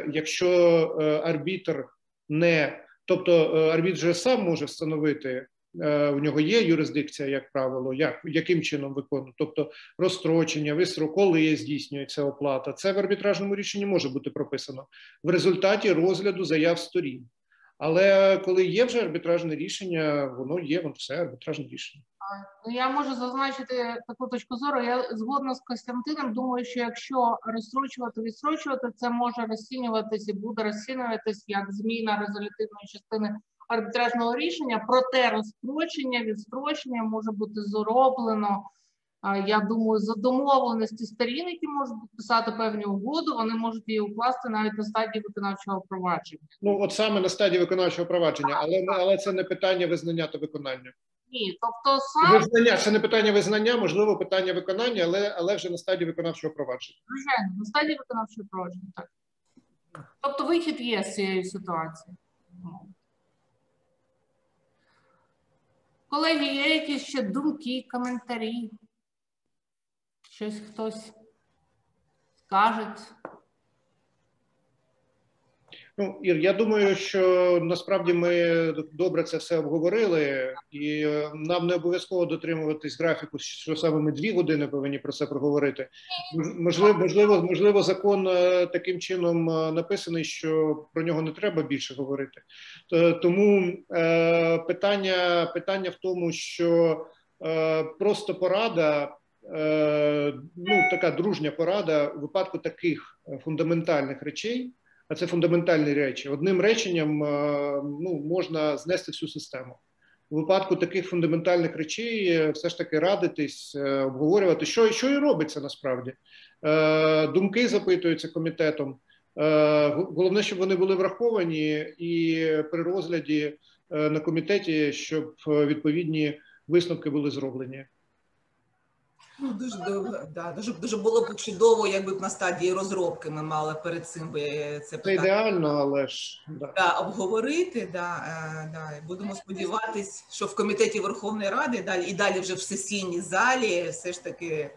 якщо арбітр тобто арбітр же сам може встановити, у нього є юрисдикція, як правило, яким чином виконує, тобто розстрочення, коли здійснюється оплата. Це в арбітражному рішенні може бути прописано в результаті розгляду заяв сторін. Але коли є вже арбітражне рішення, воно все арбітражне рішення. Я можу зазначити таку точку зору. Я згодна з Костянтином. Думаю, що якщо відстрочувати, це може розцінюватися і буде розцінюватися як зміна резолютивної частини арбітражного рішення. Проте розстрочення, відстрочення може бути зроблено, я думаю, за домовленості сторін, які можуть підписати певні угоди, вони можуть її укласти навіть на стадії виконавчого провадження. Ну, от саме на стадії виконавчого провадження, але це не питання визнання та виконання. Ні, тобто сам... Визнання, це не питання визнання, можливо, питання виконання, але вже на стадії виконавчого провадження. Звичайно, на стадії виконавчого провадження, так. Тобто вихід є з цієї ситуації. Колеги, є якісь ще думки, коментарі? Щось хтось скаже? Ну, Ір, я думаю, що насправді ми добре це все обговорили, і нам не обов'язково дотримуватись графіку, що саме ми 2 години повинні про це проговорити. Можливо, закон таким чином написаний, що про нього не треба більше говорити. Тому питання в тому, що просто порада, така дружня порада у випадку таких фундаментальних речей, а це фундаментальні речі. Одним реченням можна знести всю систему. У випадку таких фундаментальних речей все ж таки радитись, обговорювати, що і робиться насправді. Думки запитуються комітетом. Головне, щоб вони були враховані і при розгляді на комітеті, щоб відповідні висновки були зроблені. Ну, дуже було б чудово, якби б на стадії розробки ми мали перед цим це питання. Ідеально, але ж обговорити. Будемо сподіватись, що в комітеті Верховної Ради і далі вже в сесійній залі все ж таки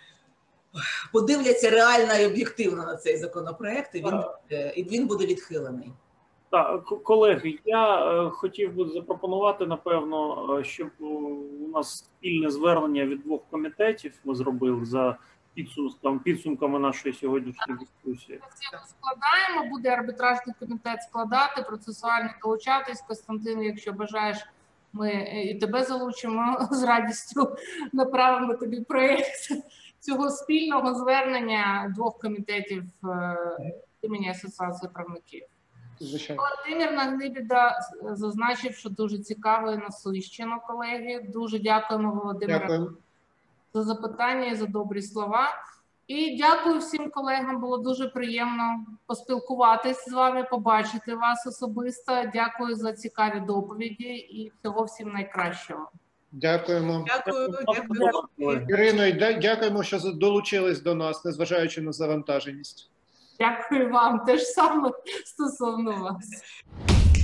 подивляться реально і об'єктивно на цей законопроект, і він буде відхилений. Так, колеги, я хотів би запропонувати, напевно, щоб у нас спільне звернення від 2 комітетів ми зробили за підсумками нашої сьогоднішньої дискусії. Ми складаємо, буде арбітражний комітет складати, процесуально долучатись. Костянтин, якщо бажаєш, ми і тебе залучимо, з радістю направимо тобі проєкт цього спільного звернення 2 комітетів імені Асоціації правників. Звичайно. Володимир Наглибіда зазначив, що дуже цікаво і насищено, колеги. Дуже дякуємо, Володимиру, за запитання і за добрі слова. І дякую всім колегам, було дуже приємно поспілкуватись з вами, побачити вас особисто. Дякую за цікаві доповіді і всього всім найкращого. Дякуємо. Дякую. Ірино, дякуємо, що долучились до нас, незважаючи на завантаженість. Дякую вам, теж саме стосовно вас.